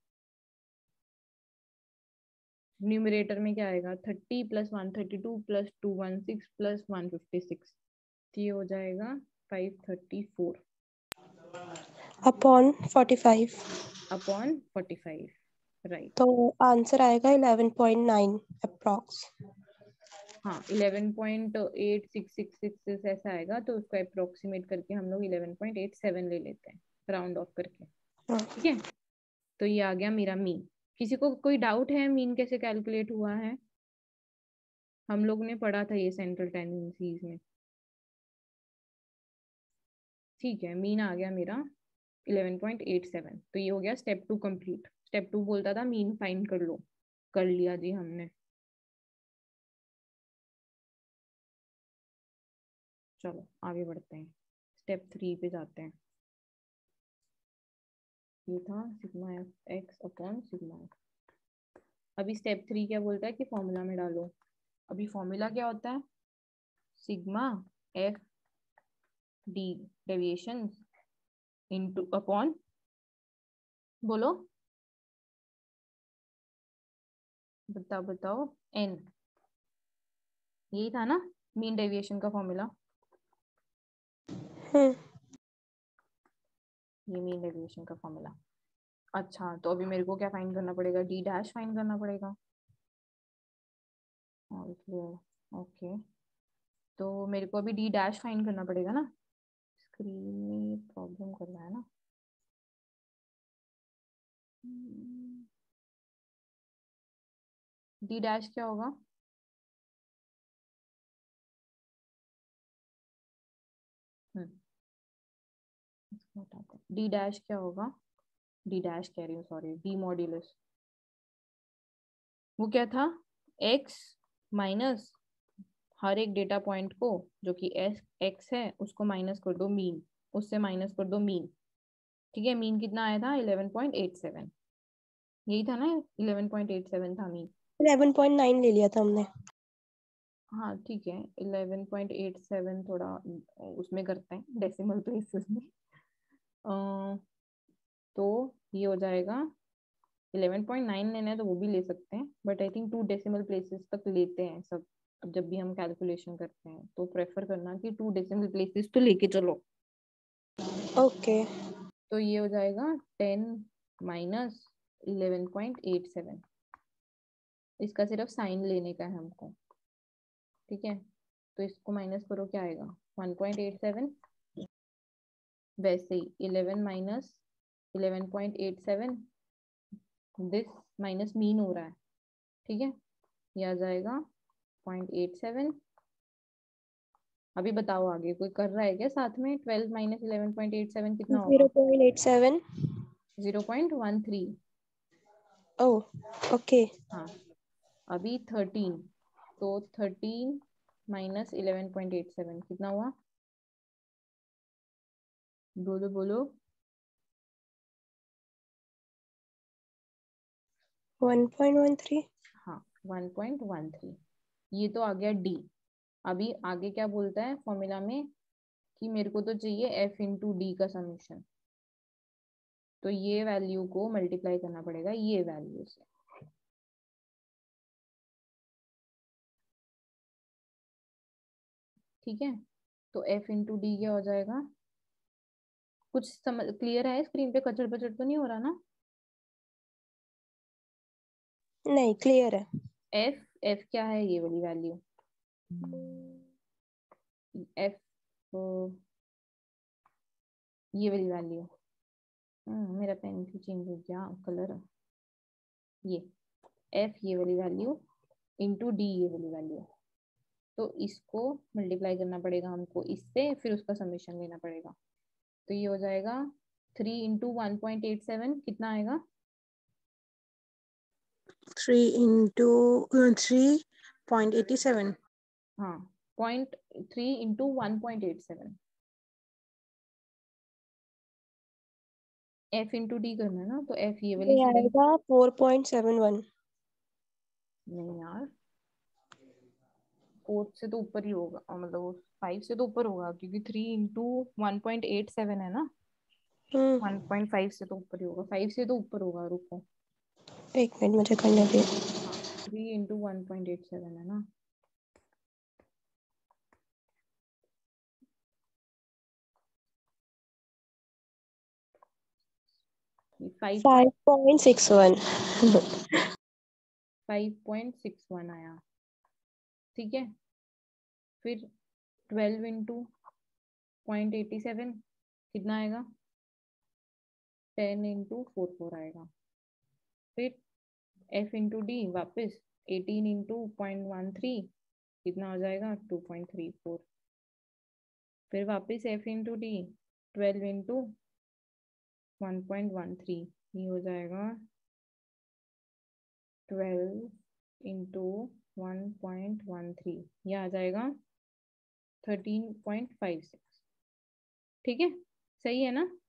न्यूमरेटर में क्या आएगा, thirty plus one thirty two plus two one six plus one fifty six, ये हो जाएगा five thirty four upon forty five upon forty five, right. तो आंसर आएगा इलेवन पॉइंट नाइन अप्रॉक्स। हाँ eleven point eight six six six ऐसा आएगा, तो उसको अप्रोक्सीमेट करके हम लोग इलेवन पॉइंट एट सेवन ले लेते हैं राउंड ऑफ करके। ठीक है, तो ये आ गया मेरा मीन। किसी को कोई डाउट है मीन कैसे कैलकुलेट हुआ है, हम लोग ने पढ़ा था ये सेंट्रल टेंडेंसीज में। ठीक है, मीन आ गया मेरा इलेवन पॉइंट एट सेवन। तो ये हो गया step two complete. Step two बोलता था मीन फाइंड कर लो, कर लिया जी हमने। चलो आगे बढ़ते हैं, स्टेप थ्री पे जाते हैं। ये था sigma F X upon sigma F. अभी स्टेप थ्री क्या बोलता है कि फॉर्मूला में डालो। अभी फॉर्मूला क्या होता है, sigma F D deviation into upon, बोलो बताओ बताओ, एन। यही था ना मीन डेविएशन का फॉर्मूला, ये मीन डेविएशन का फॉर्मूला। अच्छा तो अभी मेरे को क्या फाइंड करना पड़ेगा, डी डैश फाइंड करना पड़ेगा। ओके, तो मेरे को अभी डी डैश फाइंड करना पड़ेगा ना। स्क्रीन में प्रॉब्लम कर रहा है ना, डी डैश क्या होगा, डी डैश क्या होगा, डी डैश कह रही हूँ सॉरी, डी मॉड्यूलस। वो क्या था, एक्स माइनस हर एक डेटा पॉइंट को जो कि एस एक्स है उसको माइनस कर दो मीन, उससे माइनस कर दो मीन। ठीक है, मीन कितना आया था इलेवन पॉइंट एट सेवन, यही था ना, इलेवन पॉइंट एट सेवन था मीन। इलेवन पॉइंट नाइन ले लिया था हमने। हाँ ठीक है, इलेवन पॉइंट एट सेवन थोड़ा उसमें करते हैं डेसिमल प्लेसेस में। अ, तो ये हो जाएगा इलेवन पॉइंट नाइन लेना है तो वो भी ले सकते हैं, but I think two decimal places तक लेते हैं सब। अब जब भी हम कैलकुलेशन करते हैं तो प्रेफर करना कि टू डेसिमल प्लेसेस तो लेके चलो। ओके, तो ये हो जाएगा ten minus eleven point eight seven, इसका सिर्फ साइन लेने का है हमको। ठीक है, तो इसको माइनस करो क्या आएगा, वन पॉइंट एट सेवन। वैसे ही eleven minus eleven point eight seven, this minus mean हो रहा है। ठीक है, ये आ जाएगा पॉइंट एट सेवन। अभी बताओ आगे कोई कर रहा है क्या साथ में, twelve minus eleven point eight seven कितना होगा, zero point eight seven. Zero point one three. Oh okay, हाँ अभी थर्टीन, तो thirteen minus eleven point eight seven कितना हुआ, बोलो बोलो। One point one three. हाँ वन पॉइंट वन थ्री, ये तो आ गया डी। अभी आगे क्या बोलता है फॉर्मूला में कि मेरे को तो चाहिए एफ इंटू डी का समीशन, तो ये वैल्यू को मल्टीप्लाई करना पड़ेगा ये वैल्यू से। ठीक है, तो एफ इंटू डी क्या हो जाएगा, कुछ समझ क्लियर है, स्क्रीन पे कचड़ पचड़ तो नहीं हो रहा ना। नहीं क्लियर है। एफ एफ क्या है, ये वाली वैल्यू एफ, ये वाली वैल्यू, मेरा पेन भी चेंज हो गया कलर, ये एफ ये वाली वैल्यू इंटू डी ये वाली वैल्यू। तो इसको मल्टीप्लाई करना पड़ेगा हमको इससे, फिर उसका समेशन लेना पड़ेगा। तो ये हो जाएगा three into one point eight seven कितना आएगा? Three into three point eighty seven. हाँ, point three into one point eight seven. F into D करना है ना, तो एफ ये वाली ये सीरीज। आएगा फोर पॉइंट सेवन वन। नहीं यार, फोर से तो ऊपर ही होगा, और मतलब वो फाइव से तो ऊपर होगा, क्योंकि three into one point eight seven है ना, हम्म वन पॉइंट फाइव से तो ऊपर ही होगा, फाइव से तो ऊपर होगा। रुको, एक मिनट मुझे करने दे। हाँ, three into one point eight seven है ना। Five five point six one. Five point six one आया, ठीक है। फिर twelve into point eighty seven कितना आएगा? टेन इंटू फोर फोर आएगा। फिर एफ इंटू डी वापिस eighteen into point one three कितना हो जाएगा? Two point three four. फिर वापिस F into D twelve into one point one three, ये हो जाएगा twelve into one point one three, ये आ जाएगा थर्टीन पॉइंट फाइव सिक्स। ठीक है, सही है ना?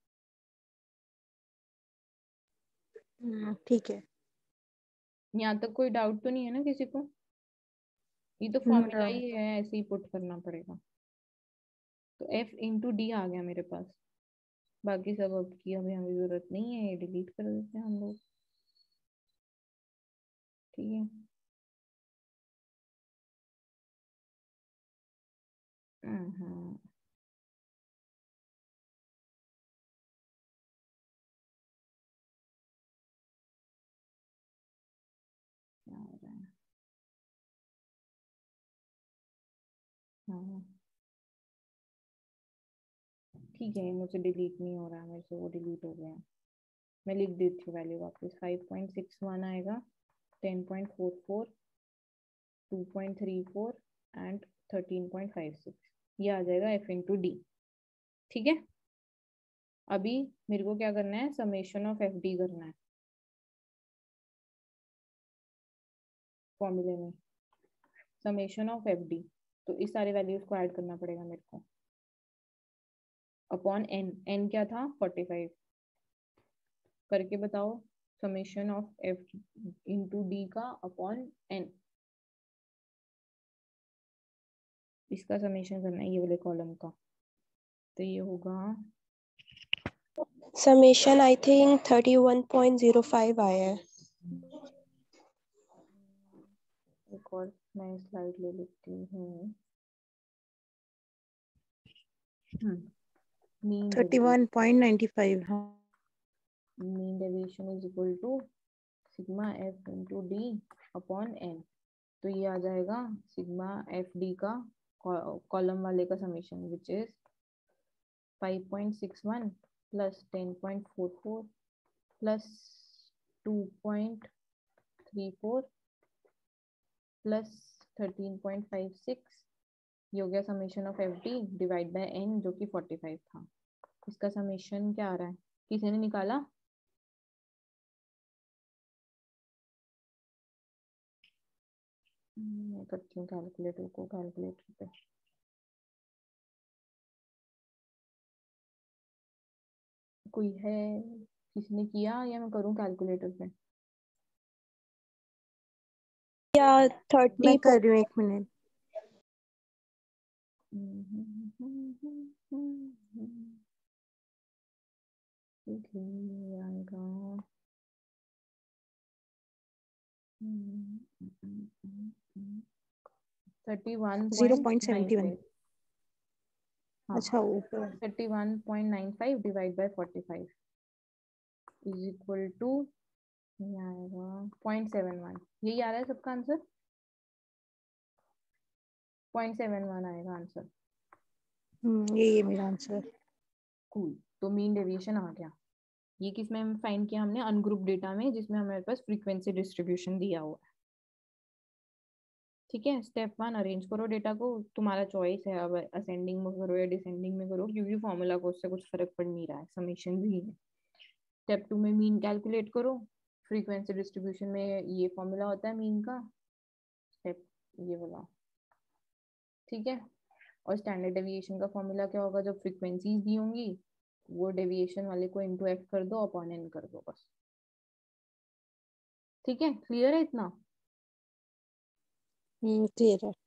ठीक है। यहाँ तक कोई डाउट तो नहीं है ना किसी को? ये तो फॉर्मूला ही है, ऐसे ही पुट करना पड़ेगा। तो एफ इंटू डी आ गया मेरे पास। बाकी सब अब की अभी हमें जरूरत नहीं है, ये डिलीट कर देते हैं हम लोग। ठीक है, हम्म क्या हो रहा है? हाँ ठीक है, मुझे डिलीट नहीं हो रहा है, मेरे से वो डिलीट हो गया। मैं लिख देती हूँ वैल्यू वापस। फाइव पॉइंट सिक्स वन आएगा, ten point four four, two point three four and thirteen point five six, ये आ जाएगा एफ इंटू डी। ठीक है, अभी मेरे को क्या करना है? समेशन ऑफ एफ डी करना है फॉर्मूले में। समेशन ऑफ एफ डी, तो इस सारे वैल्यूज को ऐड करना पड़ेगा मेरे को अपॉन एन। एन क्या था? Forty five. करके बताओ, summation of F into D का अपॉन एन। इसका समेशन करना है ये वाले कॉलम का, तो ये होगा summation I think thirty one point zero five आया है। एक और मैं स्लाइड ले लेती हूँ। Mean thirty one point ninety five. हाँ, mean deviation is equal to sigma F into D upon N. तो ये आ जाएगा सिग्मा एफ डी का कॉलम वाले का summation, which is five point six one plus ten point four four plus two point three four plus thirteen point five six. ये हो गया summation of F D divide by N, जो कि forty five था। इसका summation क्या आ रहा है? किसी ने निकाला? मैं करती हूँ कैलकुलेटर को, कैलकुलेटर पे। कोई है? किसी ने किया या मैं करूँ कैलकुलेटर पे? या थर्टी मैं कर रही हूँ, एक मिनट। आएगा thirty one zero point point nine seventy one. Five हाँ, अच्छा, ऊपर। Thirty one point nine five divide by forty five is equal to, ये आएगा पॉइंट सेवन वन। यही आ रहा है सबका आंसर? पॉइंट सेवन वन आएगा आंसर। हम्म यही है मेरा आंसर। कूल, तो मीन डेविएशन आ गया। ये किस में फाइंड किया हमने? अनग्रुप डेटा में, जिसमें हमारे पास फ्रीक्वेंसी डिस्ट्रीब्यूशन दिया हुआ है। ठीक है। स्टेप वन, अरेंज करो डेटा को, तुम्हारा चॉइस है, अब असेंडिंग में करो या डिसेंडिंग में करो, क्योंकि फॉर्मूला को उससे कुछ फर्क पड़ नहीं रहा है, समेशन भी है। स्टेप टू में मीन कैलकुलेट करो, फ्रीक्वेंसी डिस्ट्रीब्यूशन में ये फॉर्मूला होता है मीन का, स्टेप ये वाला, ठीक है। और स्टैंडर्ड डेविएशन का फॉर्मूला क्या होगा, जब फ्रीक्वेंसीज दी होंगी वो डेविएशन वाले को इंटू एफ कर दो, अपॉन एन कर दो, बस। ठीक है, क्लियर है इतना? हम्म क्लियर है।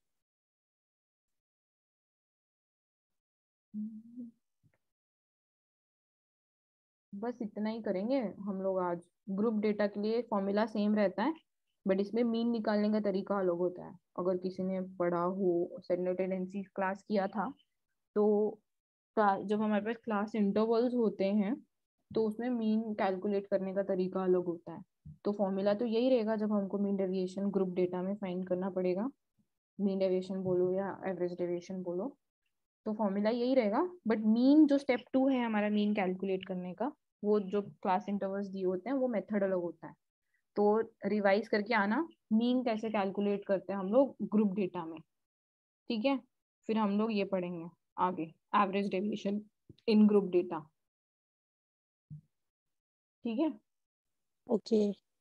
बस इतना ही करेंगे हम लोग आज। ग्रुप डेटा के लिए फॉर्मूला सेम रहता है, बट इसमें मीन निकालने का तरीका अलग होता है। अगर किसी ने पढ़ा हो, सेंटर टेंडेंसी क्लास किया था, तो क्ला- जब हमारे पास क्लास इंटरवल्स होते हैं तो उसमें मीन कैलकुलेट करने का तरीका अलग होता है। तो फॉर्मूला तो यही रहेगा जब हमको मीन डेविएशन ग्रुप डेटा में फाइंड करना पड़ेगा, मीन डेविएशन बोलो या एवरेज डेविएशन बोलो, तो फॉर्मूला यही रहेगा। बट मीन जो स्टेप टू है हमारा मीन कैलकुलेट करने का, वो जो क्लास इंटरवल्स दिए होते हैं वो मेथड अलग होता है। तो रिवाइज करके आना, मीन कैसे कैलकुलेट करते हैं हम लोग ग्रुप डेटा में, ठीक है। फिर हम लोग ये पढ़ेंगे आगे, average deviation in group data, ठीक है। ओके।